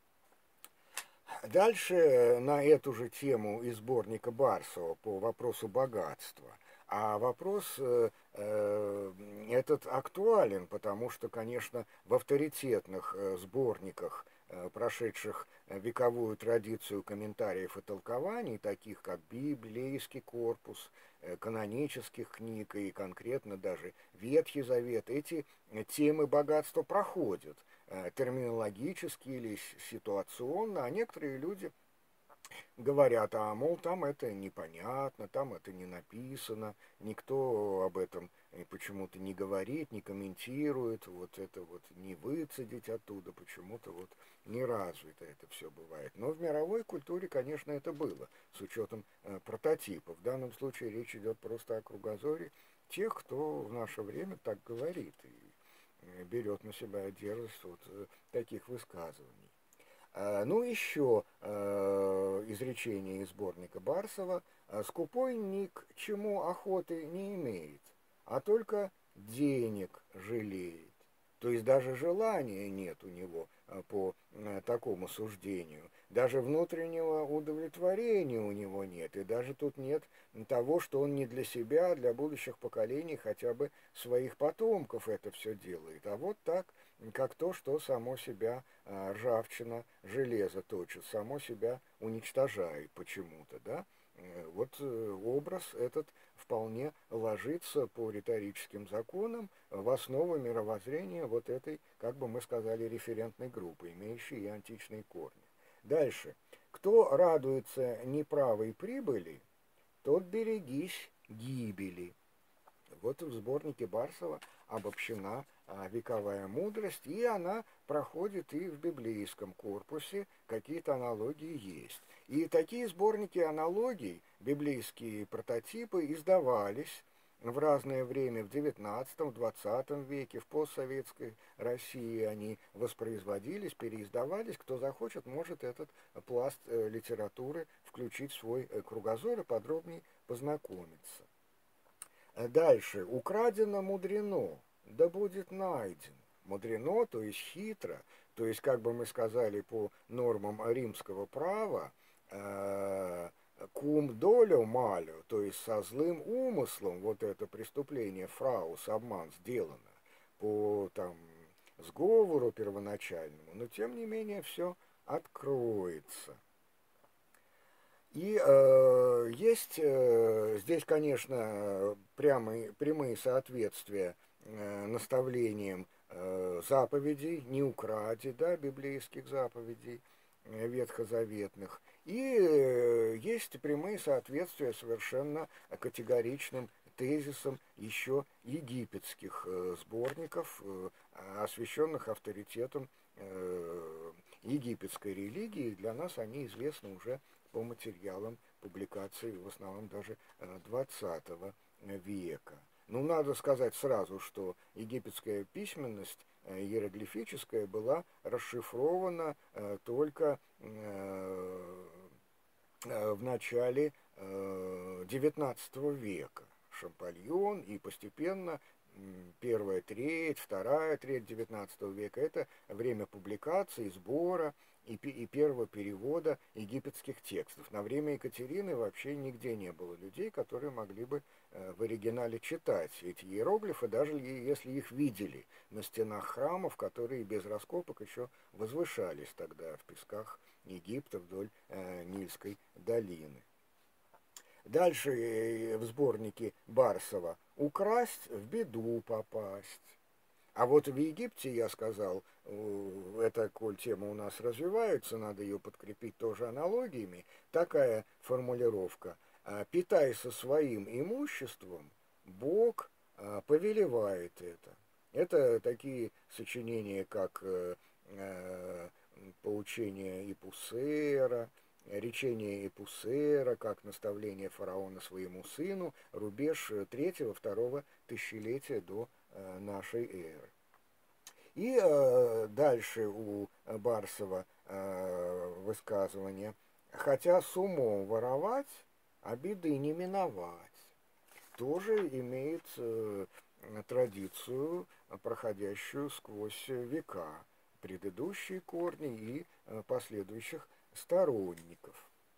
Дальше на эту же тему из сборника Барсова по вопросу богатства. А вопрос этот актуален, потому что, конечно, в авторитетных сборниках, прошедших вековую традицию комментариев и толкований, таких как библейский корпус, канонических книг и конкретно даже Ветхий Завет, эти темы богатства проходят терминологически или ситуационно, а некоторые люди говорят, мол, там это непонятно, там это не написано, никто об этом почему-то не говорит, не комментирует, вот это вот не выцедить оттуда, почему-то вот не развито это все бывает. Но в мировой культуре, конечно, это было, с учетом прототипов. В данном случае речь идет просто о кругозоре тех, кто в наше время так говорит и берет на себя дерзость вот таких высказываний. Ну, еще изречение из сборника Барсова. «Скупой ни к чему охоты не имеет, а только денег жалеет». То есть даже желания нет у него по такому суждению. Даже внутреннего удовлетворения у него нет. И даже тут нет того, что он не для себя, а для будущих поколений, хотя бы своих потомков это все делает. А вот так, как то, что само себя ржавчина, железо точит, само себя уничтожает почему-то, да? Вот образ этот вполне ложится по риторическим законам в основу мировоззрения вот этой, как бы мы сказали, референтной группы, имеющей и античные корни. Дальше. Кто радуется неправой прибыли, тот берегись гибели. Вот в сборнике Барсова обобщена вековая мудрость, и она проходит и в библейском корпусе, какие-то аналогии есть. И такие сборники аналогий, библейские прототипы, издавались в разное время, в XIX-XX веке, в постсоветской России они воспроизводились, переиздавались. Кто захочет, может этот пласт литературы включить в свой кругозор и подробнее познакомиться. Дальше. Украдено мудрено, да будет найдено. Мудрено, то есть хитро, то есть, как бы мы сказали по нормам римского права, кум долю малю, то есть со злым умыслом, вот это преступление, фраус, обман сделано по там сговору первоначальному, но тем не менее все откроется. И есть здесь, конечно, прямые соответствия наставлениям заповедей, не укради, да, библейских заповедей ветхозаветных. И есть прямые соответствия совершенно категоричным тезисам еще египетских сборников, освященных авторитетом египетской религии. Для нас они известны уже по материалам публикаций, в основном даже XX века. Ну, надо сказать сразу, что египетская письменность иероглифическая была расшифрована только в начале XIX века. Шампальон и постепенно первая треть, вторая треть XIX века – это время публикации, сбора и первого перевода египетских текстов. На время Екатерины вообще нигде не было людей, которые могли бы в оригинале читать эти иероглифы, даже если их видели на стенах храмов, которые без раскопок еще возвышались тогда в песках Египта вдоль Нильской долины. Дальше в сборнике Барсова «Украсть, в беду попасть». А вот в Египте, я сказал, эта, коль тема у нас развивается, надо ее подкрепить тоже аналогиями, такая формулировка: «Питайся своим имуществом, Бог повелевает это». Это такие сочинения, как «Поучение Эпусера», речение Эпусера, как наставление фараона своему сыну, рубеж 3-2 тысячелетия до нашей эры. И дальше у Барсова высказывание: «Хотя с умом воровать, а беды не миновать, тоже имеет традицию, проходящую сквозь века, предыдущие корни и последующих сторонников.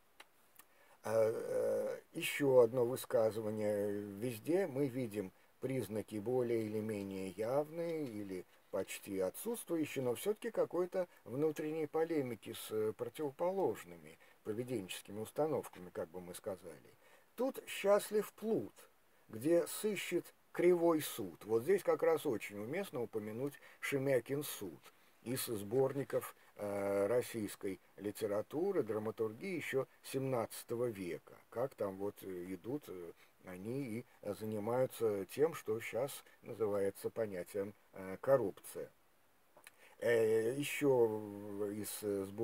Еще одно высказывание. Везде мы видим признаки более или менее явные или почти отсутствующие, но все-таки какой-то внутренней полемики с противоположными поведенческими установками, как бы мы сказали. Тут счастлив плут, где сыщет кривой суд. Вот здесь как раз очень уместно упомянуть Шемякин суд из сборников российской литературы, драматургии еще XVII века. Как там вот идут они и занимаются тем, что сейчас называется понятием коррупция. Еще из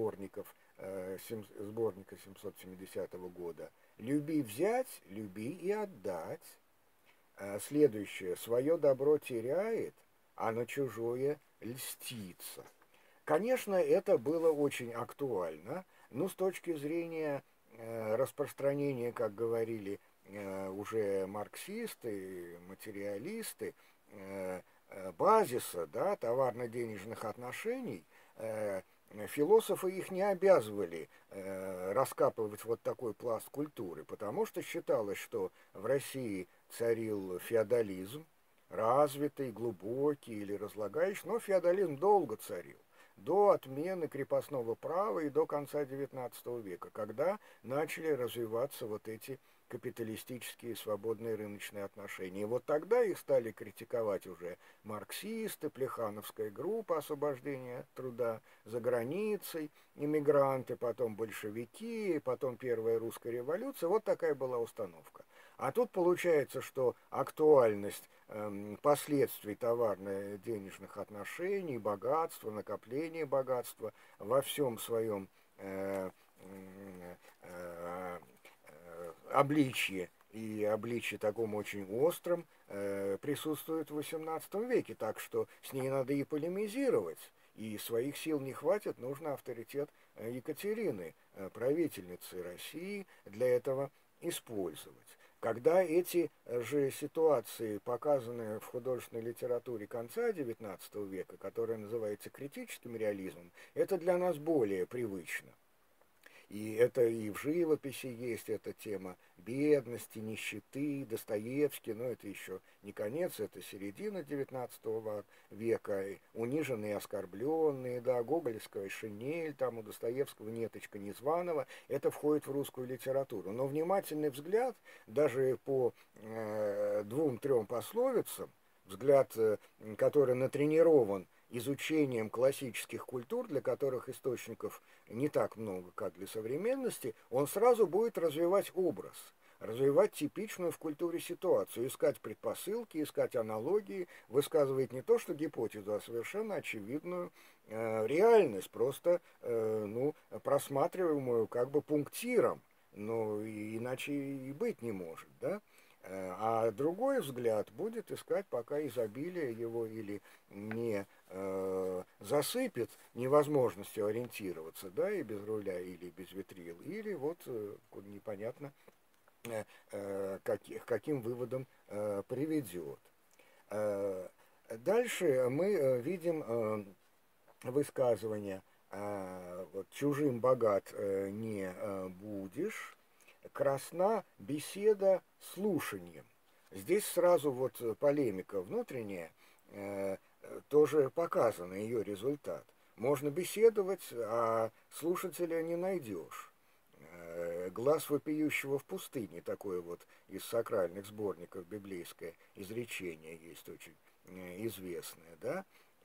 сборника 770 года «Люби взять, люби и отдать». Следующее. «Свое добро теряет, а на чужое льстится». Конечно, это было очень актуально, но с точки зрения распространения, как говорили уже марксисты, материалисты, базиса, да, товарно-денежных отношений, философы их не обязывали раскапывать вот такой пласт культуры, потому что считалось, что в России царил феодализм, развитый, глубокий или разлагающий, но феодализм долго царил, до отмены крепостного права и до конца XIX века, когда начали развиваться вот эти капиталистические свободные рыночные отношения. И вот тогда их стали критиковать уже марксисты, Плехановская группа освобождения труда за границей, иммигранты, потом большевики, потом Первая русская революция. Вот такая была установка. А тут получается, что актуальность последствий товарно-денежных отношений, богатства, накопления богатства во всем своем обличье, и обличье таком очень остром, присутствует в XVIII веке, так что с ней надо и полемизировать, и своих сил не хватит, нужно авторитет Екатерины, правительницы России, для этого использовать. Когда эти же ситуации, показанные в художественной литературе конца XIX века, которая называется критическим реализмом, это для нас более привычно. И это и в живописи есть эта тема бедности, нищеты, Достоевский, но это еще не конец, это середина XIX века, униженные, оскорбленные, да, гоголевская шинель, там у Достоевского неточка незваного, это входит в русскую литературу. Но внимательный взгляд, даже по двум-трем пословицам, взгляд, который натренирован изучением классических культур, для которых источников не так много, как для современности, он сразу будет развивать образ, развивать типичную в культуре ситуацию, искать предпосылки, искать аналогии, высказывать не то что гипотезу, а совершенно очевидную реальность, просто просматриваемую как бы пунктиром, но иначе и быть не может, да? А другой взгляд будет искать, пока изобилие его или не засыпет невозможностью ориентироваться, да, и без руля, или без витрил, или вот непонятно каким выводом приведет. Дальше мы видим высказывание вот, «чужим богат не будешь», «красна беседа слушанием». Здесь сразу вот полемика внутренняя, тоже показан ее результат. Можно беседовать, а слушателя не найдешь. «Глаз вопиющего в пустыне», такое вот из сакральных сборников библейское изречение есть очень известное, да,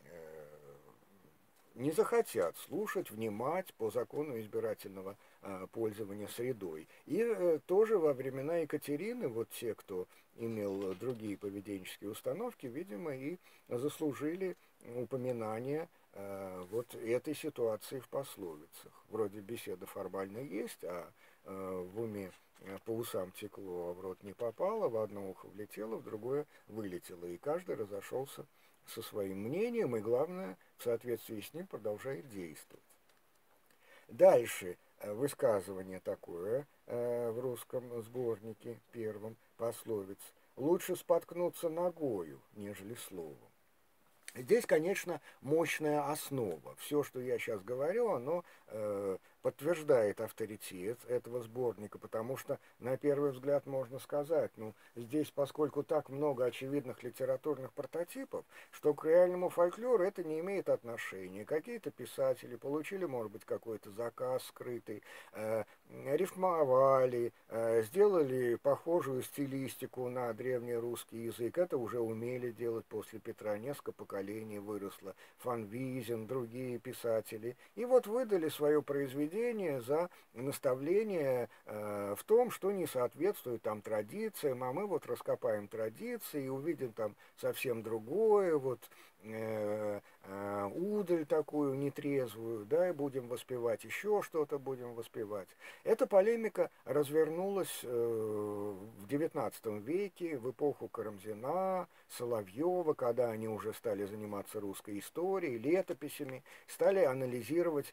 не захотят слушать, внимать по закону избирательного пользования средой. И тоже во времена Екатерины, вот те, кто имел другие поведенческие установки, видимо, и заслужили упоминание вот этой ситуации в пословицах. Вроде беседа формально есть, а в уме по усам текло, а в рот не попало, в одно ухо влетело, в другое вылетело. И каждый разошелся со своим мнением, и главное, в соответствии с ним продолжает действовать. Дальше. высказывание такое в русском сборнике первом пословиц: «Лучше споткнуться ногою, нежели словом». Здесь, конечно, мощная основа. Все, что я сейчас говорю, оно подтверждает авторитет этого сборника, потому что, на первый взгляд, можно сказать, ну, здесь, поскольку так много очевидных литературных прототипов, что к реальному фольклору это не имеет отношения. Какие-то писатели получили, может быть, какой-то заказ скрытый, рифмовали, сделали похожую стилистику на древнерусский язык. Это уже умели делать после Петра, несколько поколений выросло. Фанвизин, другие писатели. И вот выдали свое произведение за наставление в том, что не соответствует там традициям, а мы вот раскопаем традиции и увидим там совсем другое, вот удаль такую нетрезвую, да, и будем воспевать еще что-то, будем воспевать. Эта полемика развернулась в XIX веке, в эпоху Карамзина, Соловьева, когда они уже стали заниматься русской историей, летописями, стали анализировать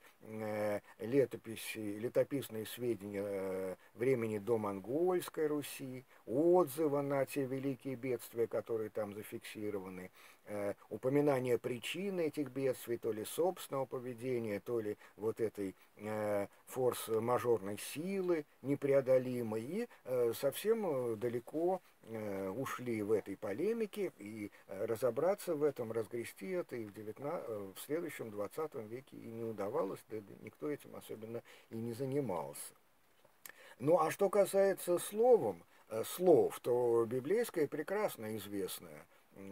летописные сведения времени до Монгольской Руси, отзывы на те великие бедствия, которые там зафиксированы, упоминание причины этих бедствий, то ли собственного поведения, то ли вот этой форс-мажорной силы непреодолимой, и совсем далеко ушли в этой полемике, и разобраться в этом, разгрести это и в следующем 20 веке и не удавалось, да никто этим особенно и не занимался. Ну а что касается слов, то библейское прекрасно известное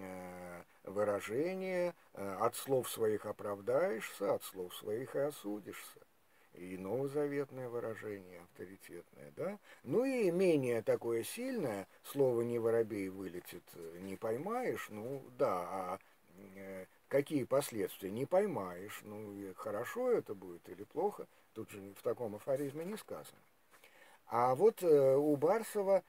выражение: «От слов своих оправдаешься, от слов своих и осудишься». И новозаветное выражение, авторитетное, да? Ну и менее такое сильное: «Слово не воробей вылетит, не поймаешь». Ну да, какие последствия? Не поймаешь. Ну и хорошо это будет или плохо? Тут же в таком афоризме не сказано. А вот у Барсова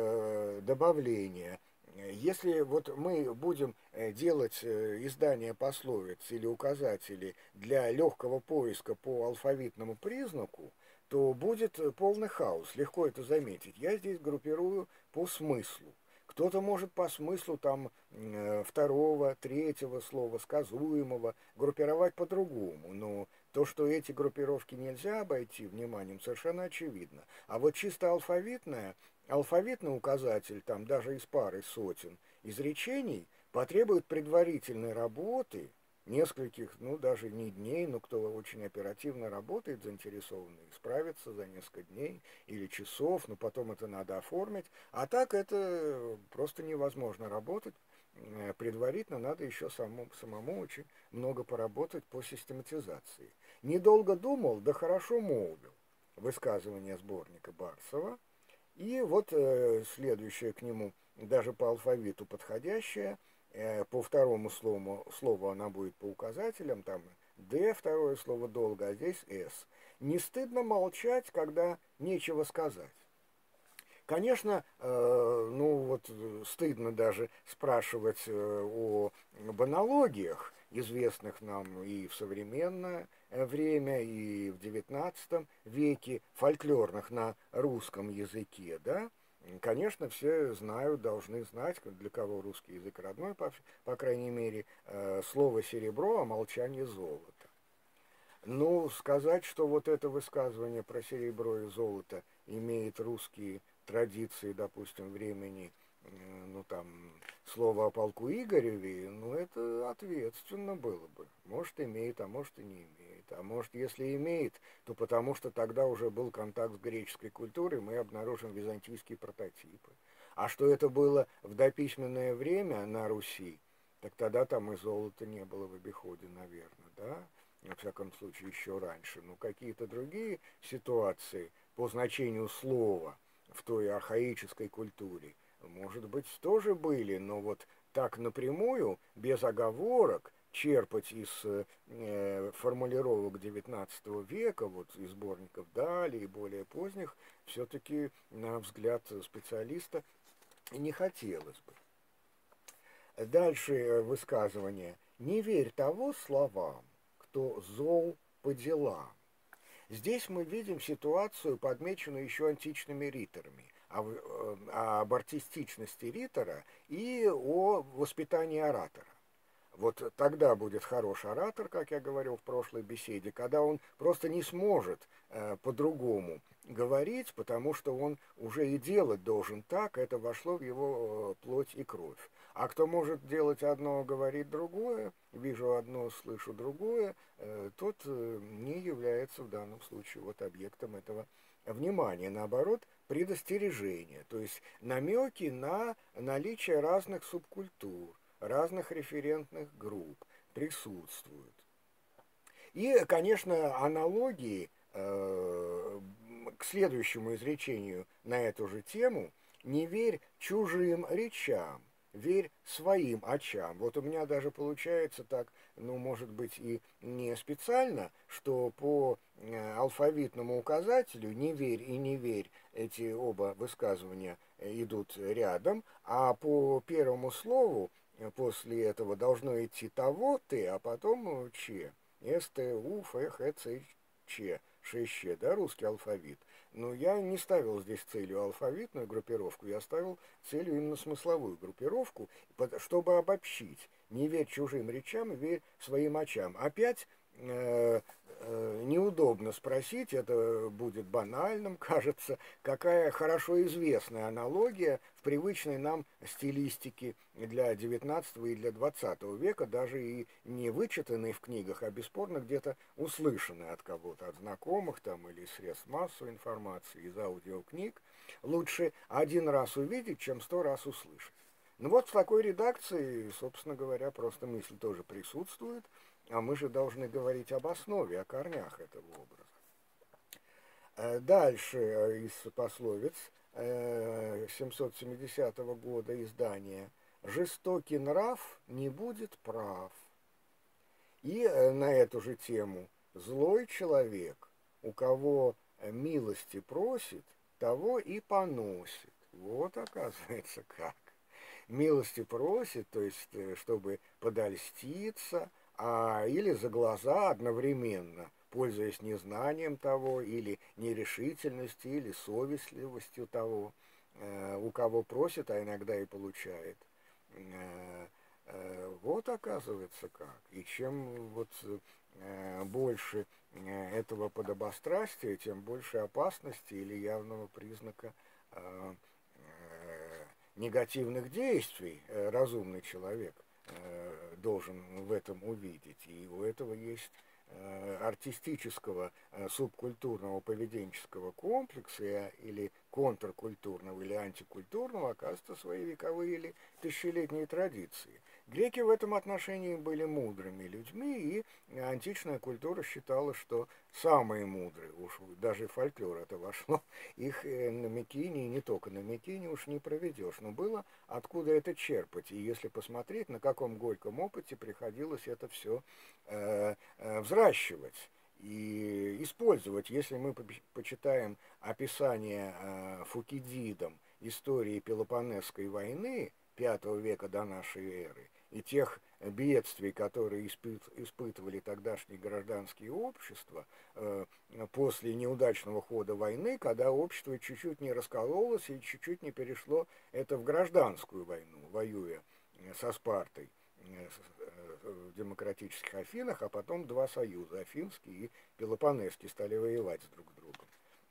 добавление. Если вот мы будем делать издание пословиц или указателей для легкого поиска по алфавитному признаку, то будет полный хаос. Легко это заметить. Я здесь группирую по смыслу. Кто-то может по смыслу там второго, третьего слова, сказуемого, группировать по-другому. Но то, что эти группировки нельзя обойти вниманием, совершенно очевидно. А вот чисто алфавитный указатель, там даже из пары сотен изречений, потребует предварительной работы, нескольких, ну даже не дней, но кто очень оперативно работает, заинтересованный, справится за несколько дней или часов, но потом это надо оформить. А так это просто невозможно работать. Предварительно надо еще самому очень много поработать по систематизации. Недолго думал, да хорошо молвил. Высказывание сборника Барсова. И вот следующее к нему, даже по алфавиту подходящее, по второму слову она будет по указателям, там «Д», второе слово долго, а здесь «С». Не стыдно молчать, когда нечего сказать. Конечно, ну вот стыдно даже спрашивать о банологиях, известных нам и в современное время, и в XIX веке, фольклорных на русском языке, да. Конечно, все знают, должны знать, для кого русский язык родной, по крайней мере, слово «серебро», а молчание «золото». Ну, сказать, что вот это высказывание про серебро и золото имеет русские традиции, допустим, времени, ну, там, слово о полку Игореве, ну, это ответственно было бы. Может, имеет, а может, и не имеет. А может, если имеет, то потому что тогда уже был контакт с греческой культурой, мы обнаружим византийские прототипы. А что это было в дописьменное время на Руси, так тогда там и золота не было в обиходе, наверное, да? Во всяком случае, еще раньше. Но какие-то другие ситуации по значению слова в той архаической культуре, может быть, тоже были, но вот так напрямую, без оговорок, черпать из формулировок XIX века, вот из сборников Дали и более поздних, все-таки, на взгляд специалиста, не хотелось бы. Дальше высказывание. «Не верь того словам, кто зол по делам». Здесь мы видим ситуацию, подмеченную еще античными риторами, об артистичности ритора и о воспитании оратора. Вот тогда будет хороший оратор, как я говорил в прошлой беседе, когда он просто не сможет по-другому говорить, потому что он уже и делать должен так, это вошло в его плоть и кровь. А кто может делать одно, говорит другое, вижу одно, слышу другое, тот не является в данном случае вот объектом этого внимания. Наоборот, предостережение, то есть намеки на наличие разных субкультур, разных референтных групп присутствуют. И, конечно, аналогии к следующему изречению на эту же тему: «Не верь чужим речам, верь своим очам». Вот у меня даже получается так, ну, может быть, и не специально, что по алфавитному указателю «не верь» и «не верь» эти оба высказывания идут рядом, а по первому слову после этого должно идти того, ты, а потом че. С, Т, У, Ф, Х, Ц, Ч. 6 да, русский алфавит. Но я не ставил здесь целью алфавитную группировку, я ставил целью именно смысловую группировку, чтобы обобщить. Не верь чужим речам, верь своим очам. Опять неудобно спросить, это будет банальным, кажется, какая хорошо известная аналогия в привычной нам стилистике для XIX и для XX века, даже и не вычитанной в книгах, а бесспорно где-то услышанной от кого-то, от знакомых там или средств массовой информации, из аудиокниг. Лучше один раз увидеть, чем 100 раз услышать. Ну вот в такой редакции, собственно говоря, просто мысль тоже присутствует, а мы же должны говорить об основе, о корнях этого образа. Дальше из пословиц 770 года издания: «Жестокий нрав не будет прав». И на эту же тему: «Злой человек, у кого милости просит, того и поносит». Вот оказывается как. Милости просит, то есть чтобы подольститься, или за глаза одновременно, пользуясь незнанием того, или нерешительностью, или совестливостью того, у кого просит, а иногда и получает. Вот оказывается как. И чем вот больше этого подобострастия, тем больше опасности или явного признака негативных действий разумный человек должен в этом увидеть. И у этого есть артистического субкультурного поведенческого комплекса или контркультурного или антикультурного, оказывается, свои вековые или тысячелетние традиции. Греки в этом отношении были мудрыми людьми, и античная культура считала, что самые мудрые, уж даже фольклор это вошло, их на Микине, и не только на Микине, уж не проведешь. Но было откуда это черпать, и если посмотреть, на каком горьком опыте приходилось это все взращивать и использовать. Если мы почитаем описание Фукидидом истории Пелопоннесской войны V века до нашей эры и тех бедствий, которые испытывали тогдашние гражданские общества после неудачного хода войны, когда общество чуть-чуть не раскололось и чуть-чуть не перешло это в гражданскую войну, воюя со Спартой в демократических Афинах, а потом два союза, Афинский и Пелопоннесский, стали воевать друг с другом.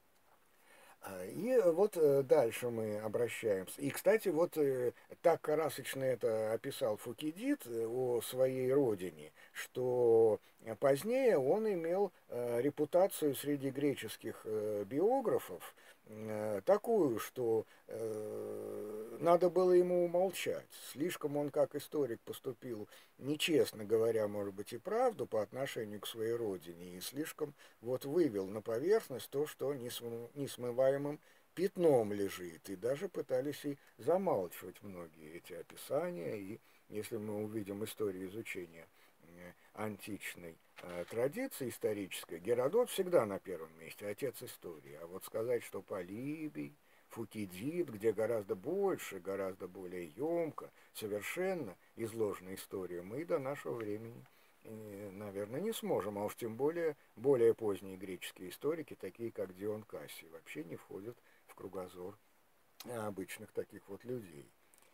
И вот дальше мы обращаемся. И, кстати, вот так красочно это описал Фукидид о своей родине, что позднее он имел репутацию среди греческих биографов такую, что надо было ему умолчать. Слишком он, как историк, поступил нечестно, говоря, может быть, и правду по отношению к своей родине, и слишком вот вывел на поверхность то, что несмываемым пятном лежит. И даже пытались и замалчивать многие эти описания. И если мы увидим историю изучения античной традиции исторической, Геродот всегда на первом месте, отец истории. А вот сказать, что Полибий, Фукидид, где гораздо больше, гораздо более емко, совершенно изложена история, мы до нашего времени и, наверное, не сможем, а уж тем более поздние греческие историки, такие как Дион Кассий, вообще не входят в кругозор обычных таких вот людей.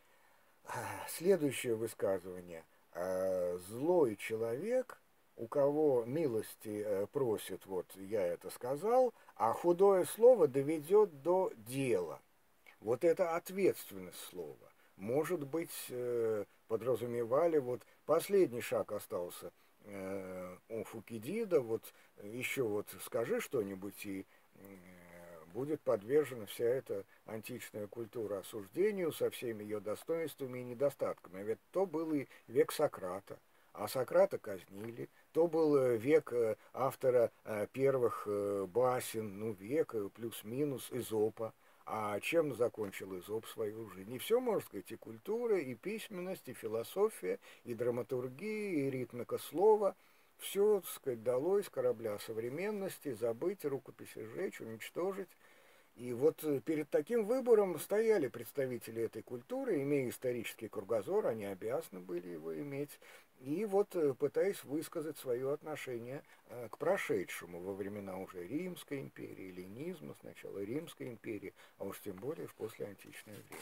Следующее высказывание. Злой человек, у кого милости просит, вот я это сказал, а худое слово доведет до дела. Вот это ответственность слова. Может быть, подразумевали, вот последний шаг остался у Фукидида, вот еще вот скажи что-нибудь, и будет подвержена вся эта античная культура осуждению со всеми ее достоинствами и недостатками. Ведь то был и век Сократа, а Сократа казнили, то был век автора первых басен, ну век плюс-минус Эзопа. А чем закончил Эзоп свою жизнь? Не все, можно сказать, и культура, и письменность, и философия, и драматургия, и ритмика слова. Все, так сказать, дало из корабля современности, забыть, рукописи сжечь, уничтожить. И вот перед таким выбором стояли представители этой культуры, имея исторический кругозор, они обязаны были его иметь, и вот пытаясь высказать свое отношение к прошедшему во времена уже Римской империи, эллинизма, сначала Римской империи, а уж тем более в послеантичное время.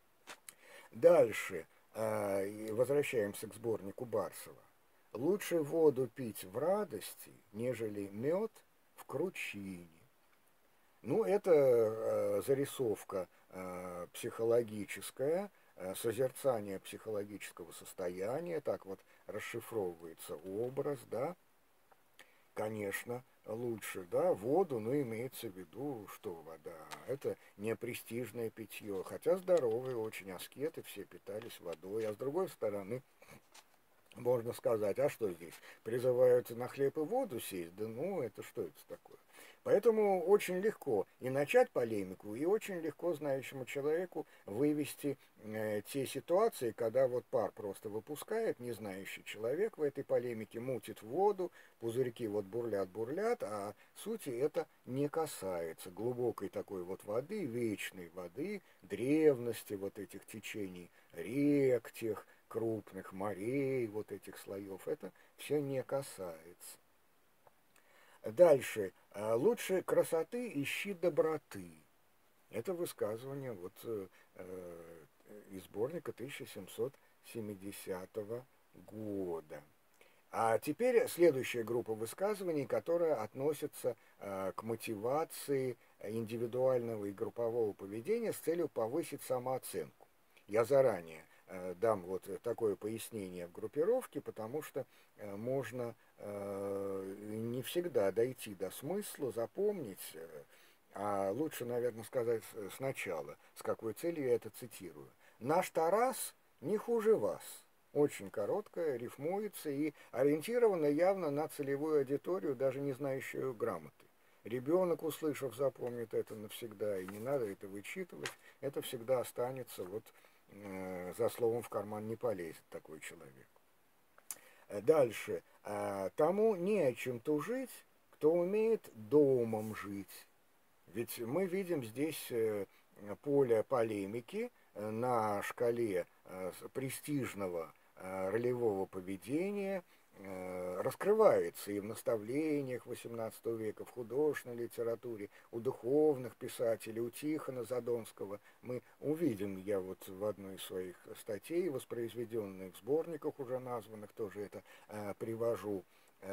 Дальше, возвращаемся к сборнику Барсова. Лучше воду пить в радости, нежели мед в кручине. Ну, это зарисовка психологическая, созерцание психологического состояния, так вот расшифровывается образ, да, конечно, лучше, да, воду, но имеется в виду, что вода, это не престижное питье, хотя здоровые очень аскеты все питались водой, а с другой стороны, можно сказать, а что здесь, призывают на хлеб и воду сесть, да ну, это что это такое? Поэтому очень легко и начать полемику, и очень легко знающему человеку вывести те ситуации, когда вот пар просто выпускает, не знающий человек в этой полемике мутит воду, пузырьки вот бурлят, а сути это не касается глубокой такой вот воды, вечной воды, древности вот этих течений, рек тех, крупных морей, вот этих слоев, это все не касается. Дальше. Лучше красоты ищи доброты. Это высказывание вот из сборника 1770 года. А теперь следующая группа высказываний, которая относится к мотивации индивидуального и группового поведения с целью повысить самооценку. Я заранее дам вот такое пояснение в группировке, потому что можно не всегда дойти до смысла, запомнить, а лучше, наверное, сказать сначала, с какой целью я это цитирую. «Наш Тарас не хуже вас». Очень короткая, рифмуется и ориентирована явно на целевую аудиторию, даже не знающую грамоты. Ребенок, услышав, запомнит это навсегда, и не надо это вычитывать, это всегда останется, вот за словом в карман не полезет такой человек. Дальше. Тому не о чем тужить, кто умеет домом жить. Ведь мы видим здесь поле полемики на шкале престижного ролевого поведения, раскрывается и в наставлениях XVIII века, в художественной литературе, у духовных писателей, у Тихона Задонского. Мы увидим, я вот в одной из своих статей, воспроизведенных в сборниках уже названных, тоже это привожу.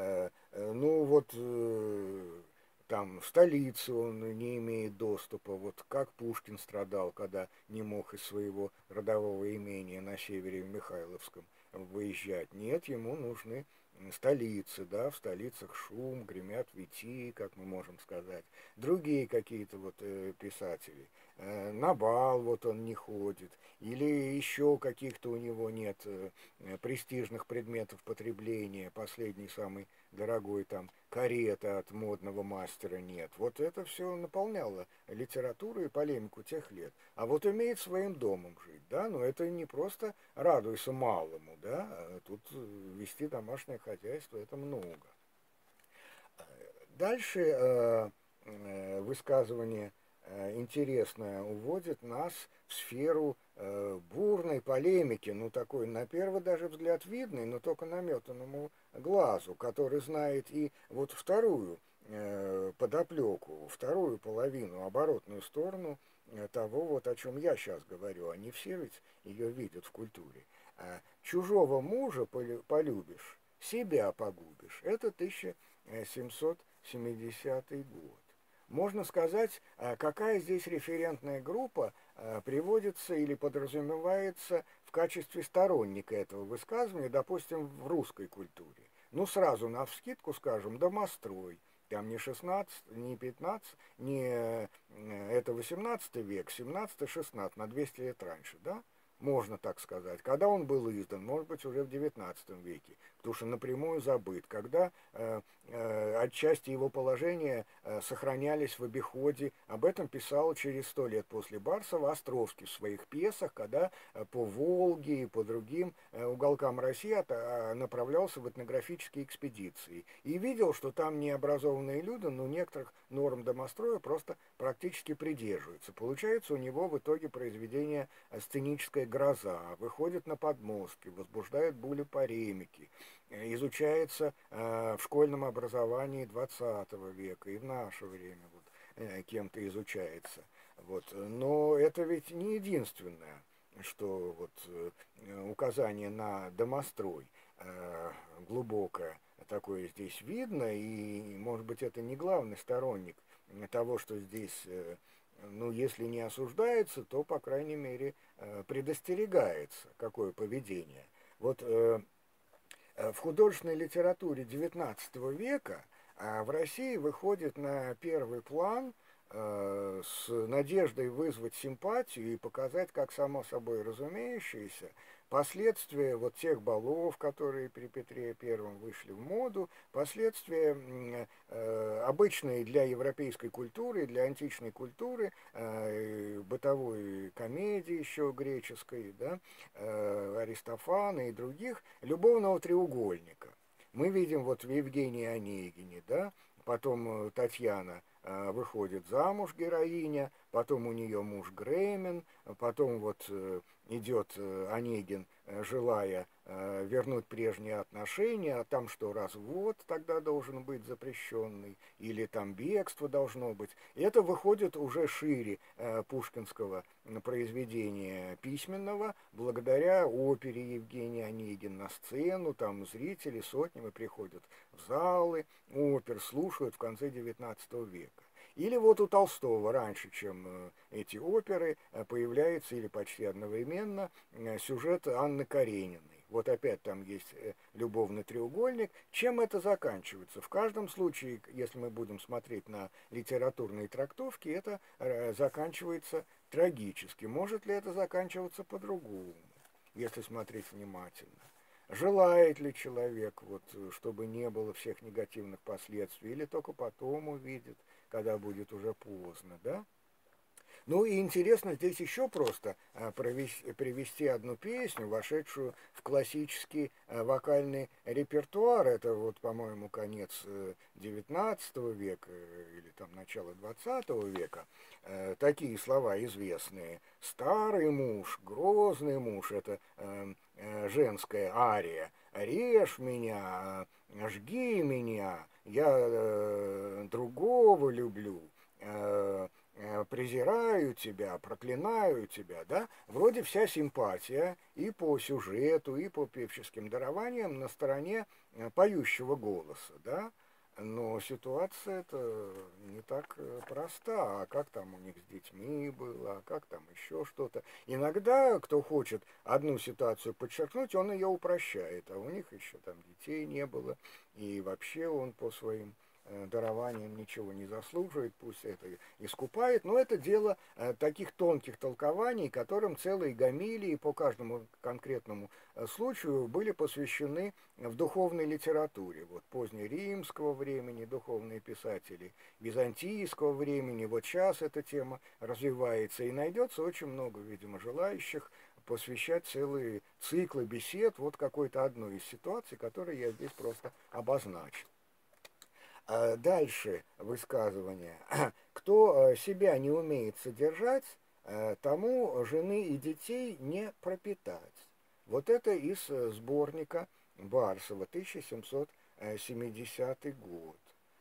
Ну вот там в столице он не имеет доступа, вот как Пушкин страдал, когда не мог из своего родового имения на севере в Михайловском выезжать. Нет, ему нужны столицы, да, в столицах шум, гремят вити, как мы можем сказать. Другие какие-то вот писатели. На бал вот он не ходит, или еще каких-то у него нет престижных предметов потребления, последний самый дорогой там карета от модного мастера нет. Вот это все наполняло литературу и полемику тех лет. А вот умеет своим домом жить, да, но это не просто радуйся малому, да, тут вести домашнее хозяйство это много. Дальше высказывание интересное уводит нас в сферу бурной полемики, ну такой на первый даже взгляд видный, но только наметанному глазу, который знает и вот вторую подоплеку, вторую половину, оборотную сторону того, вот о чем я сейчас говорю. Они все ведь ее видят в культуре. Чужого мужа полюбишь, себя погубишь. Это 1770 год. Можно сказать, какая здесь референтная группа приводится или подразумевается в качестве сторонника этого высказывания, допустим, в русской культуре. Ну, сразу навскидку скажем, домострой. Там не 16, не 15, не это 18 век, 17-16, на 200 лет раньше, да? Можно так сказать. Когда он был издан, может быть, уже в XIX веке, потому что напрямую забыт, когда отчасти его положения сохранялись в обиходе. Об этом писал через 100 лет после Барсова Островский в своих пьесах, когда по Волге и по другим уголкам России направлялся в этнографические экспедиции. И видел, что там необразованные люди, но некоторых норм домостроя просто практически придерживаются. Получается у него в итоге произведение «Сценическая гроза», выходит на подмостки, возбуждает бури полемики, изучается в школьном образовании XX века и в наше время вот, кем-то изучается. Вот. Но это ведь не единственное, что вот, указание на домострой глубокое такое здесь видно, и, может быть, это не главный сторонник того, что здесь, ну, если не осуждается, то, по крайней мере, предостерегается, какое поведение. Вот в художественной литературе XIX века в России выходит на первый план с надеждой вызвать симпатию и показать, как само собой разумеющееся, последствия вот тех балов, которые при Петре Первом вышли в моду, последствия обычные для европейской культуры, для античной культуры, бытовой комедии еще греческой, да, Аристофана и других, любовного треугольника. Мы видим вот в Евгении Онегине, да, потом Татьяна выходит замуж, героиня, потом у нее муж Гремен, потом вот идет Онегин, желая вернуть прежние отношения, а там что, развод тогда должен быть запрещенный, или там бегство должно быть. И это выходит уже шире пушкинского произведения письменного, благодаря опере Евгения Онегин на сцену, там зрители сотнями приходят в залы опер, слушают в конце XIX века. Или вот у Толстого раньше, чем эти оперы, появляется, или почти одновременно, сюжет Анны Карениной. Вот опять там есть любовный треугольник. Чем это заканчивается? В каждом случае, если мы будем смотреть на литературные трактовки, это заканчивается трагически. Может ли это заканчиваться по-другому, если смотреть внимательно? Желает ли человек, вот, чтобы не было всех негативных последствий, или только потом увидит, когда будет уже поздно, да? Ну и интересно здесь еще просто привести одну песню, вошедшую в классический вокальный репертуар. Это вот, по-моему, конец XIX века или там начало XX века. Такие слова известные. «Старый муж», «Грозный муж» — это женская ария. «Режь меня», «Жги меня», «Я другого люблю», презираю тебя, проклинаю тебя, да, вроде вся симпатия и по сюжету, и по певческим дарованиям на стороне поющего голоса, да, но ситуация это не так проста, а как там у них с детьми было, а как там еще что-то. Иногда, кто хочет одну ситуацию подчеркнуть, он ее упрощает, а у них еще там детей не было, и вообще он по своим дарованием ничего не заслуживает, пусть это искупает, но это дело таких тонких толкований, которым целые гомилии по каждому конкретному случаю были посвящены в духовной литературе. Вот позднеримского времени духовные писатели, византийского времени, вот сейчас эта тема развивается, и найдется очень много, видимо, желающих посвящать целые циклы бесед вот какой-то одной из ситуаций, которые я здесь просто обозначил. Дальше высказывание. кто себя не умеет содержать, тому жены и детей не пропитать. Вот это из сборника Барсова, 1770 год.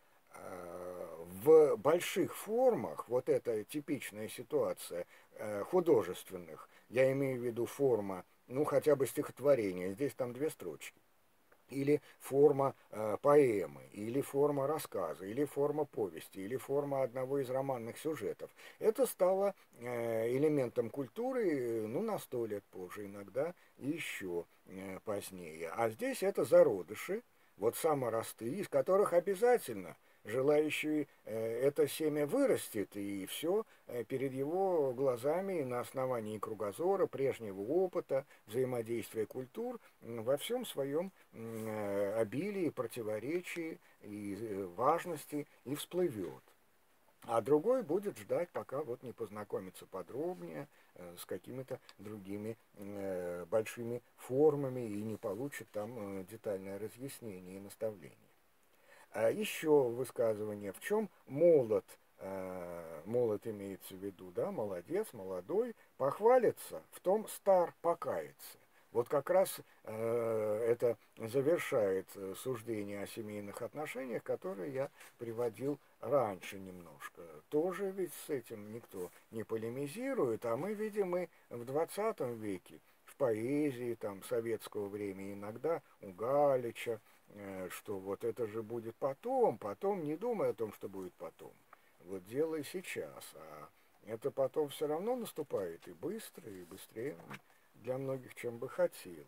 В больших формах, вот эта типичная ситуация художественных, я имею в виду форма, ну, хотя бы стихотворения, здесь там 2 строчки, или форма поэмы, или форма рассказа, или форма повести, или форма одного из романных сюжетов. Это стало элементом культуры, ну, на 100 лет позже, иногда еще позднее. А здесь это зародыши, вот саморосты, из которых обязательно желающий это семя вырастет, и все перед его глазами на основании кругозора, прежнего опыта, взаимодействия культур во всем своем обилии, противоречии и важности и всплывет. А другой будет ждать, пока вот не познакомится подробнее с какими-то другими большими формами и не получит там детальное разъяснение и наставление. А еще высказывание, в чем молод, молод имеется в виду, да, молодец, молодой, похвалится, в том стар покается. Вот как раз это завершает суждение о семейных отношениях, которые я приводил раньше немножко. Тоже ведь с этим никто не полемизирует, а мы видим и в 20 веке, в поэзии там, советского времени, иногда у Галича, что вот это же будет потом, потом не думай о том, что будет потом. Вот делай сейчас, а это потом все равно наступает и быстро, и быстрее для многих, чем бы хотелось.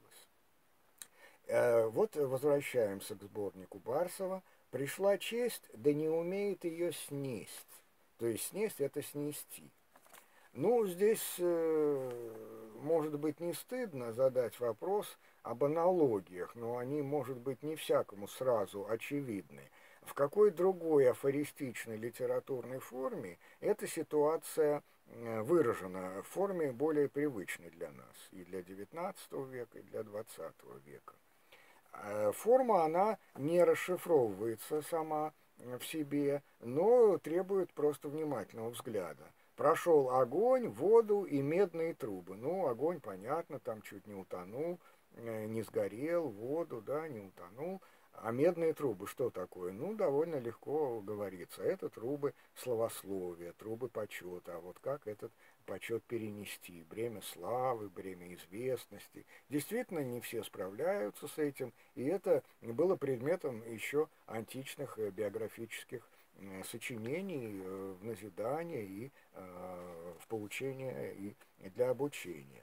Вот возвращаемся к сборнику Барсова. «Пришла честь, да не умеет ее снесть». То есть снесть — это снести. Ну, здесь, может быть, не стыдно задать вопрос об аналогиях, но они, может быть, не всякому сразу очевидны. В какой другой афористичной литературной форме эта ситуация выражена в форме более привычной для нас и для XIX века, и для XX века. Форма, она не расшифровывается сама в себе, но требует просто внимательного взгляда. Прошел огонь, воду и медные трубы. Ну, огонь, понятно, там чуть не утонул, не сгорел, воду, да, не утонул. А медные трубы что такое? Ну, довольно легко говорится. Это трубы словословия, трубы почета. А вот как этот почет перенести? Бремя славы, бремя известности. Действительно, не все справляются с этим. И это было предметом еще античных биографических сочинений в назидание и в поучение и для обучения.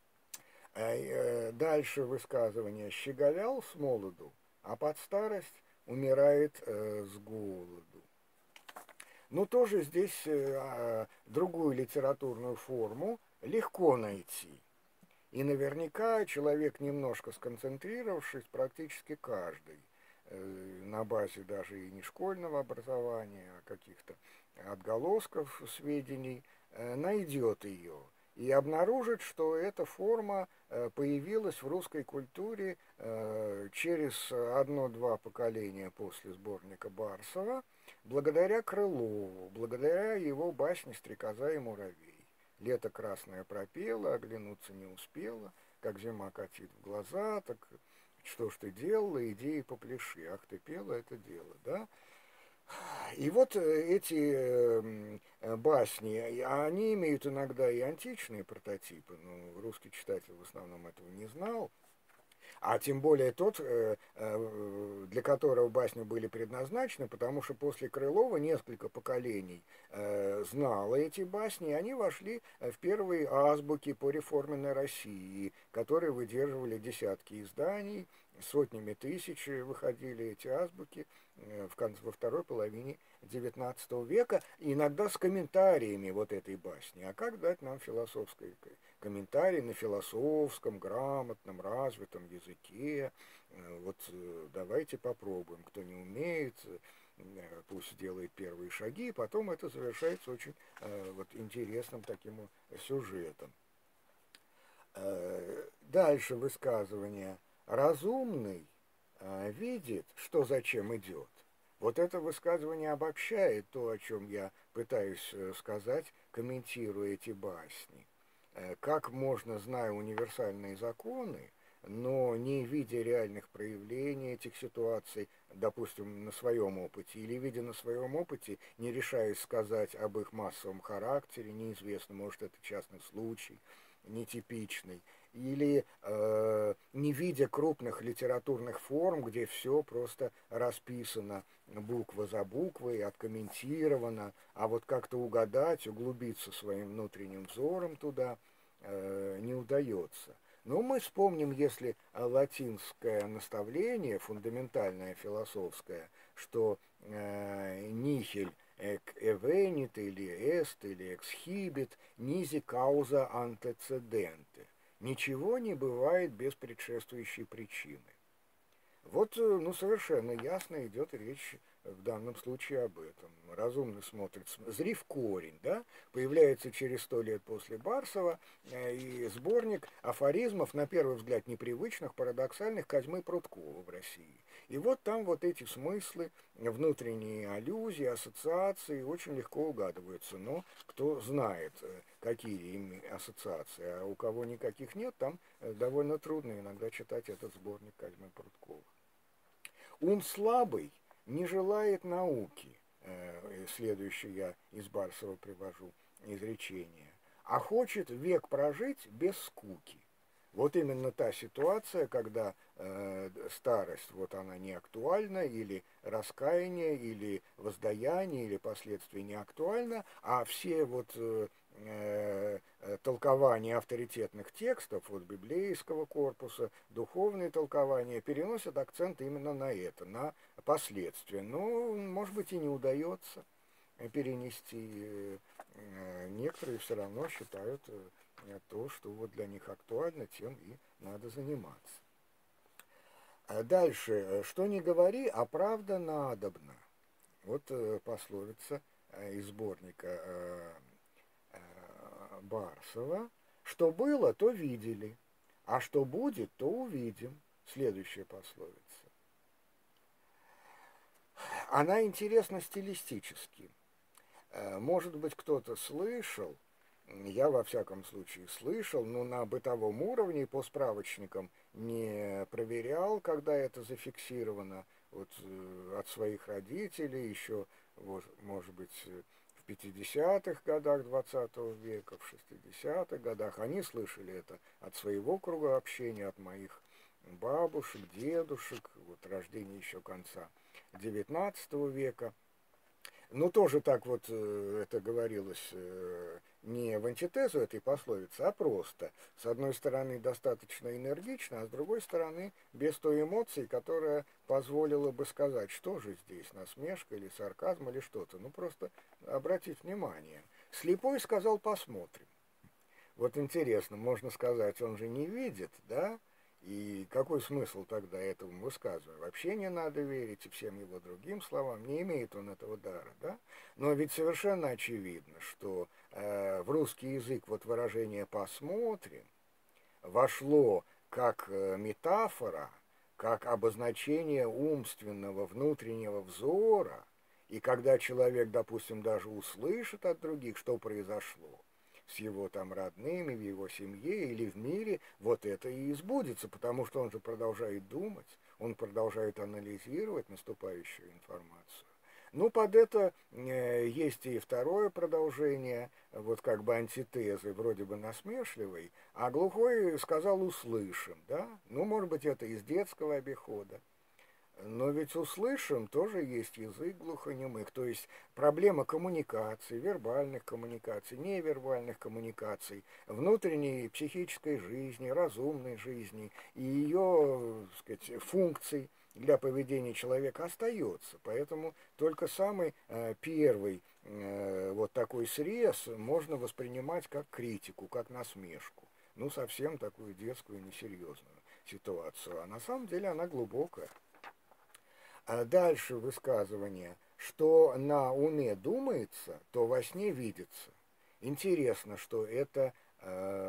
Дальше высказывание: «Щеголял с молоду, а под старость умирает с голоду». Но тоже здесь другую литературную форму легко найти. И наверняка человек, немножко сконцентрировавшись, практически каждый, на базе даже и не школьного образования, а каких-то отголосков сведений, найдет ее и обнаружит, что эта форма появилась в русской культуре через 1-2 поколения после сборника Барсова, благодаря Крылову, благодаря его басне «Стрекоза и муравей». Лето красное пропело, оглянуться не успела, как зима катит в глаза, так что ж ты делала, иди и попляши, ах ты пела это дело, да? И вот эти басни, они имеют иногда и античные прототипы, но русский читатель в основном этого не знал, а тем более тот, для которого басни были предназначены, потому что после Крылова несколько поколений знало эти басни, и они вошли в первые азбуки по реформенной России, которые выдерживали десятки изданий, сотнями тысяч выходили эти азбуки во второй половине XIX века, иногда с комментариями вот этой басни. А как дать нам философский комментарий на философском, грамотном, развитом языке? Вот давайте попробуем. Кто не умеет, пусть делает первые шаги, и потом это завершается очень вот интересным таким сюжетом. Дальше высказывание. «Разумный видит, что зачем идет, Вот это высказывание обобщает то, о чем я пытаюсь сказать, комментируя эти басни. Как можно, зная универсальные законы, но не видя реальных проявлений этих ситуаций, допустим, на своем опыте, или видя на своем опыте, не решаясь сказать об их массовом характере, неизвестно, может, это частный случай, нетипичный, или не видя крупных литературных форм, где все просто расписано буква за буквой, откомментировано, а вот как-то угадать, углубиться своим внутренним взором туда не удается. Но мы вспомним, если латинское наставление, фундаментальное философское, что нихель эк эвенит или эст или эксхибит низи кауза антецеденте. Ничего не бывает без предшествующей причины. Вот, ну, совершенно ясно идет речь в данном случае об этом. Разумный смотрит, зрив корень, да, появляется через 100 лет после Барсова и сборник афоризмов, на первый взгляд, непривычных, парадоксальных Козьмы Пруткова в России. И вот там вот эти смыслы, внутренние аллюзии, ассоциации очень легко угадываются. Но кто знает, какие ими ассоциации, а у кого никаких нет, там довольно трудно иногда читать этот сборник Козьмы Пруткова. Ум слабый не желает науки, следующее я из Барсова привожу изречение, а хочет век прожить без скуки. Вот именно та ситуация, когда старость, вот она не актуальна, или раскаяние, или воздаяние, или последствия не актуальна, а все вот толкования авторитетных текстов, вот библейского корпуса, духовные толкования, переносят акцент именно на это, на последствия. Но, может быть, и не удается перенести. Некоторые все равно считают то, что вот для них актуально, тем и надо заниматься. Дальше. Что ни говори, а правда надобна. Вот пословица из сборника Барсова. Что было, то видели, а что будет, то увидим. Следующая пословица. Она интересна стилистически. Может быть, кто-то слышал, я во всяком случае слышал, но на бытовом уровне по справочникам не проверял, когда это зафиксировано вот, от своих родителей, еще, вот, может быть, в 50-х годах 20 века, в 60-х годах. Они слышали это от своего круга общения, от моих бабушек, дедушек, вот рождения еще конца 19 века. Ну, тоже так вот это говорилось не в антитезу этой пословицы, а просто. С одной стороны, достаточно энергично, а с другой стороны, без той эмоции, которая позволила бы сказать, что же здесь, насмешка или сарказм или что-то. Ну, просто обратить внимание. Слепой сказал «посмотрим». Вот интересно, можно сказать, он же не видит, да? И какой смысл тогда этому высказыванию? Вообще не надо верить и всем его другим словам, не имеет он этого дара, да? Но ведь совершенно очевидно, что в русский язык вот выражение «посмотрим» вошло как метафора, как обозначение умственного внутреннего взора, и когда человек, допустим, даже услышит от других, что произошло, с его там родными, в его семье или в мире, вот это и сбудется, потому что он же продолжает думать, он продолжает анализировать наступающую информацию. Ну, под это есть и второе продолжение, вот как бы антитезы, вроде бы насмешливой, а глухой сказал «услышим», да? Ну, может быть, это из детского обихода. Но ведь услышим тоже есть язык глухонемых, то есть проблема коммуникации, вербальных коммуникаций, невербальных коммуникаций, внутренней психической жизни, разумной жизни и ее, так сказать, функций для поведения человека остается. Поэтому только самый первый вот такой срез можно воспринимать как критику, как насмешку. Ну, совсем такую детскую, несерьезную ситуацию. А на самом деле она глубокая. А дальше высказывание, что на уме думается, то во сне видится. Интересно, что это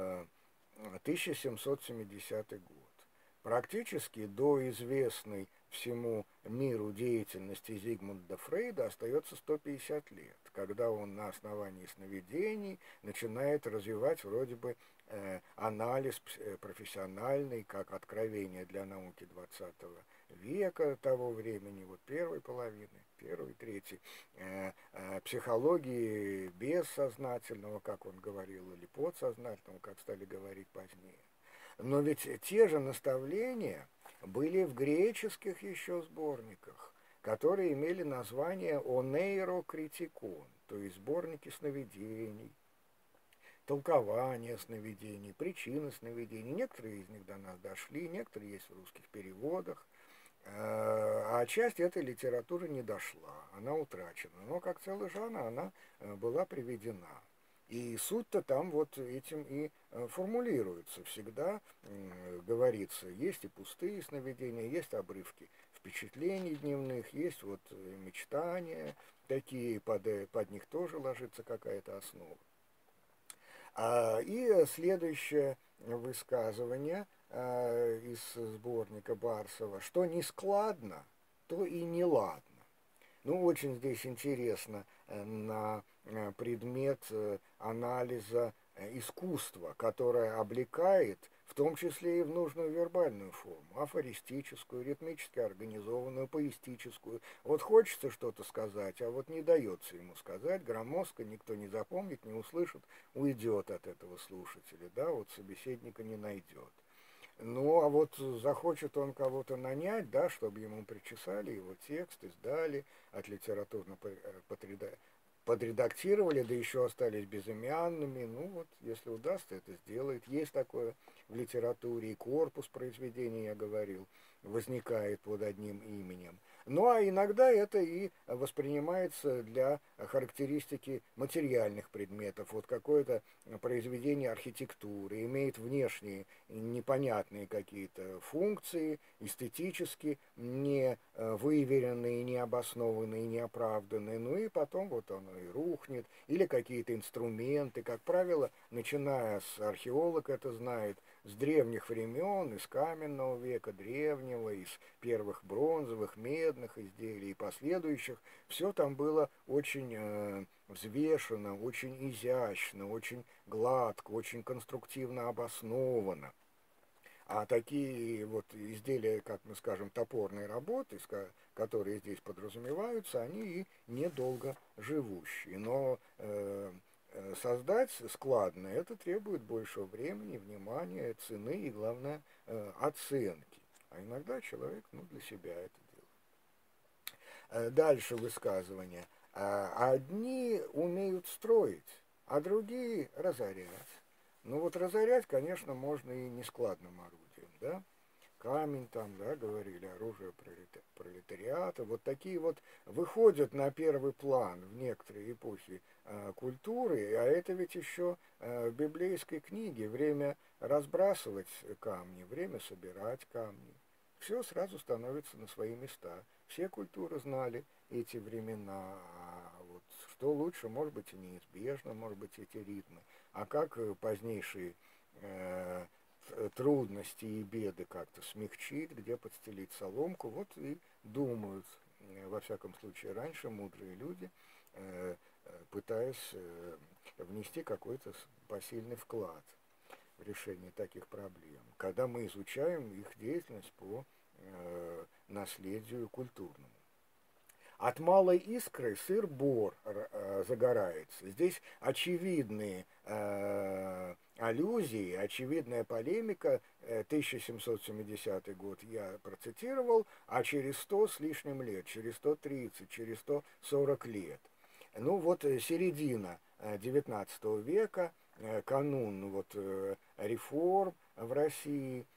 1770 год. Практически до известной всему миру деятельности Зигмунда Фрейда остается 150 лет, когда он на основании сновидений начинает развивать вроде бы анализ профессиональный, как откровение для науки 20 века того времени, вот первой половины, первой, третьей, психологии бессознательного, как он говорил, или подсознательного, как стали говорить позднее. Но ведь те же наставления были в греческих еще сборниках, которые имели название «Онейрокритикон», то есть сборники сновидений, толкования сновидений, причины сновидений. Некоторые из них до нас дошли, некоторые есть в русских переводах, а часть этой литературы не дошла, она утрачена. Но как целый жанр она была приведена. И суть-то там вот этим и формулируется. Всегда говорится, есть и пустые сновидения, есть обрывки впечатлений дневных, есть вот мечтания такие, под них тоже ложится какая-то основа. И следующее высказывание из сборника Барсова: что не складно, то и не ладно. Ну, очень здесь интересно на предмет анализа искусства, которое облекает, в том числе и в нужную вербальную форму, афористическую, ритмически организованную, поэтическую. Вот хочется что-то сказать, а вот не дается ему сказать, громоздко, никто не запомнит, не услышит, уйдет от этого слушателя, да, вот собеседника не найдет. Ну, а вот захочет он кого-то нанять, да, чтобы ему причесали его текст, издали, от литературно подредактировали, да еще остались безымянными. Ну, вот, если удастся, это сделает. Есть такое в литературе, и корпус произведений, я говорил, возникает под одним именем. Ну, а иногда это и воспринимается для характеристики материальных предметов. Вот какое-то произведение архитектуры имеет внешние непонятные какие-то функции, эстетически не выверенные, не обоснованные, не оправданные. Ну и потом вот оно и рухнет. Или какие-то инструменты. Как правило, начиная с археолог это знает, с древних времен, из каменного века, древнего, из первых бронзовых, медных изделий и последующих, все там было очень взвешено, очень изящно, очень гладко, очень конструктивно обосновано. А такие вот изделия, как мы скажем, топорной работы, которые здесь подразумеваются, они и недолго живущие. Но создать складно это требует большего времени, внимания, цены и, главное, оценки. А иногда человек для себя это делает. Дальше высказывание. Одни умеют строить, а другие разорять. Ну вот разорять, конечно, можно и нескладным орудием, да? Камень там, да, говорили, оружие пролетариата. Вот такие вот выходят на первый план в некоторые эпохи культуры, а это ведь еще в библейской книге время разбрасывать камни, время собирать камни. Все сразу становится на свои места. Все культуры знали эти времена, вот что лучше, может быть, и неизбежно, может быть, эти ритмы. А как позднейшие трудности и беды как-то смягчить, где подстелить соломку, вот и думают, во всяком случае, раньше мудрые люди, пытаясь внести какой-то посильный вклад в решение таких проблем, когда мы изучаем их деятельность по наследию культурному. От малой искры сыр-бор загорается. Здесь очевидные аллюзии, очевидная полемика. 1770 год я процитировал, а через 100 с лишним лет, через 130, через 140 лет. Ну вот середина XIX века, канун вот реформ в России,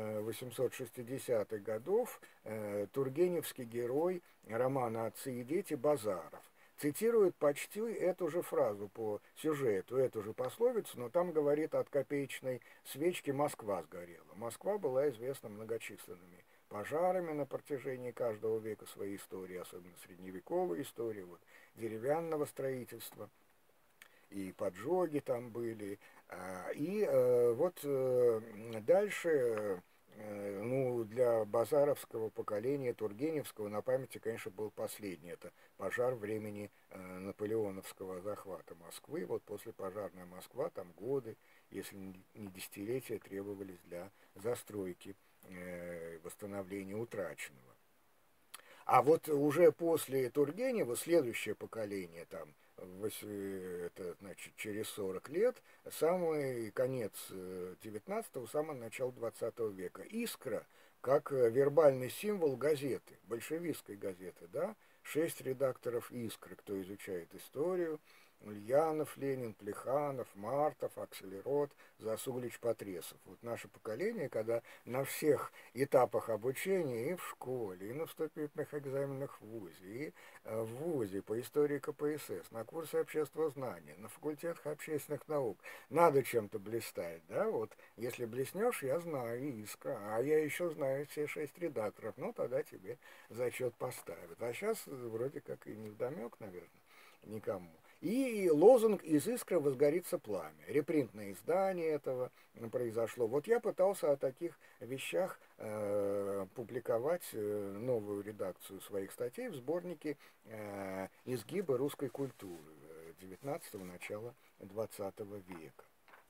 860-х годов, тургеневский герой романа «Отцы и дети» Базаров цитирует почти эту же фразу по сюжету, эту же пословицу, но там говорит: от копеечной свечки Москва сгорела. Москва была известна многочисленными пожарами на протяжении каждого века своей истории, особенно средневековой истории, вот, деревянного строительства. И поджоги там были. И вот дальше Ну, для базаровского поколения, тургеневского, на памяти, конечно, был последний. Это пожар времени наполеоновского захвата Москвы. Вот после пожарная Москва, там годы, если не десятилетия, требовались для застройки, восстановления утраченного. А вот уже после Тургенева следующее поколение, там, это значит через 40 лет, самый конец 19-го, самое начало 20 века. Искра, как вербальный символ газеты, большевистской газеты, да, 6 редакторов Искры, кто изучает историю: Ульянов, Ленин, Плеханов, Мартов, Акселерот, Засулич, Потресов. Вот наше поколение, когда на всех этапах обучения, и в школе, и на вступительных экзаменах в ВУЗе, и в ВУЗе по истории КПСС, на курсе обществознания, на факультетах общественных наук, надо чем-то блистать, да, вот, если блеснешь, я знаю Искра, а я еще знаю все 6 редакторов, ну, тогда тебе зачет поставят. А сейчас вроде как и не вдомек, наверное, никому. И лозунг «Из искры возгорится пламя». Репринтное издание этого произошло. Вот я пытался о таких вещах публиковать новую редакцию своих статей в сборнике «Изгибы русской культуры» 19-го, начала 20 века.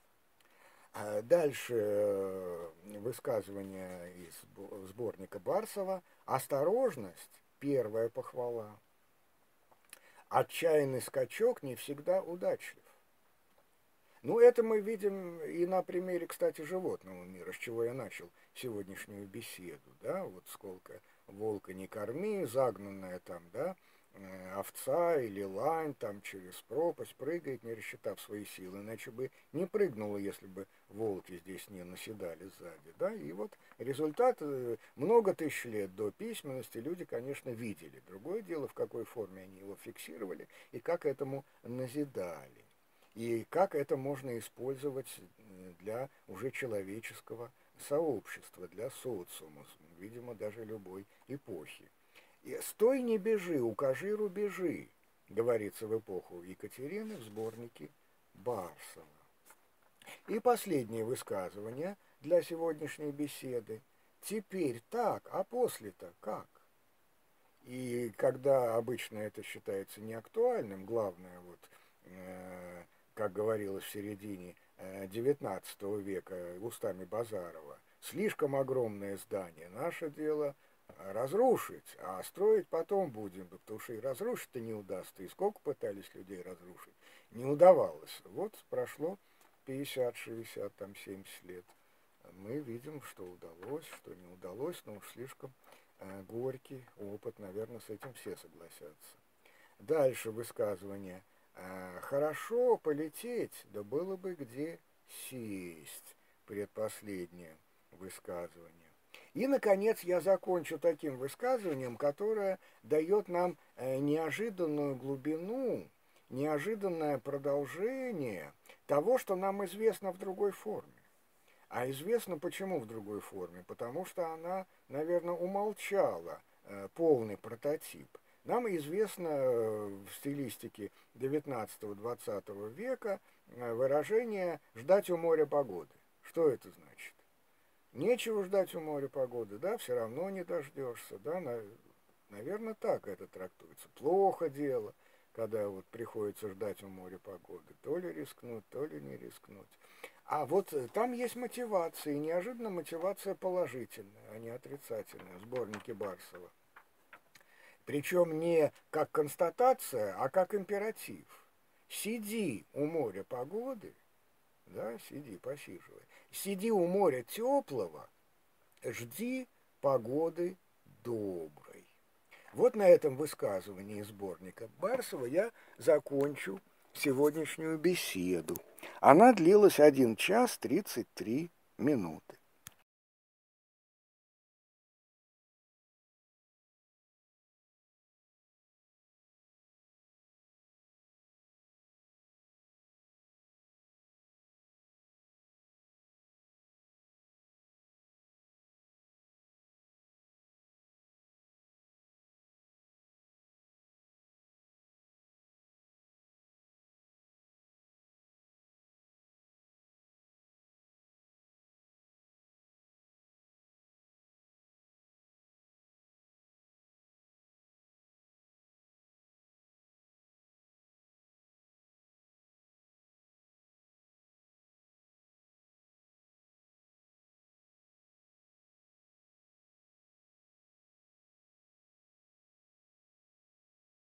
Дальше высказывание из сборника Барсова. «Осторожность» – первая похвала. Отчаянный скачок не всегда удачлив. Ну, это мы видим и на примере, кстати, животного мира, с чего я начал сегодняшнюю беседу, да, вот сколько волка не корми, загнанная там, да, овца или лань там через пропасть прыгает, не рассчитав свои силы, иначе бы не прыгнула, если бы волки здесь не наседали сзади, да, и вот результат много тысяч лет до письменности люди, конечно, видели. Другое дело, в какой форме они его фиксировали и как этому назидали. И как это можно использовать для уже человеческого сообщества, для социума, видимо, даже любой эпохи. И «Стой, не бежи, укажи рубежи», говорится в эпоху Екатерины в сборнике Барсова. И последнее высказывание для сегодняшней беседы. «Теперь так, а после-то как?» И когда обычно это считается неактуальным, главное, вот, как говорилось в середине XIX века устами Базарова, слишком огромное здание, наше дело разрушить, а строить потом будем, потому что и разрушить-то не удастся, и сколько пытались людей разрушить, не удавалось. Вот прошло 50, 60, там 70 лет. Мы видим, что удалось, что не удалось, но уж слишком горький опыт, наверное, с этим все согласятся. Дальше высказывание. Хорошо полететь, да было бы где сесть. Предпоследнее высказывание. И, наконец, я закончу таким высказыванием, которое дает нам неожиданную глубину, неожиданное продолжение того, что нам известно в другой форме. А известно почему в другой форме? Потому что она, наверное, умолчала полный прототип. Нам известно в стилистике 19-20 века выражение «ждать у моря погоды». Что это значит? Нечего ждать у моря погоды, да, все равно не дождешься, да, наверное, так это трактуется. Плохо дело, когда вот приходится ждать у моря погоды, то ли рискнуть, то ли не рискнуть. А вот там есть мотивация, и неожиданно мотивация положительная, а не отрицательная в сборнике Барсова. Причем не как констатация, а как императив. Сиди у моря погоды, да, сиди, посиживай. Сиди у моря теплого, жди погоды доброй. Вот на этом высказывании сборника Барсова я закончу сегодняшнюю беседу. Она длилась 1 час 33 минуты.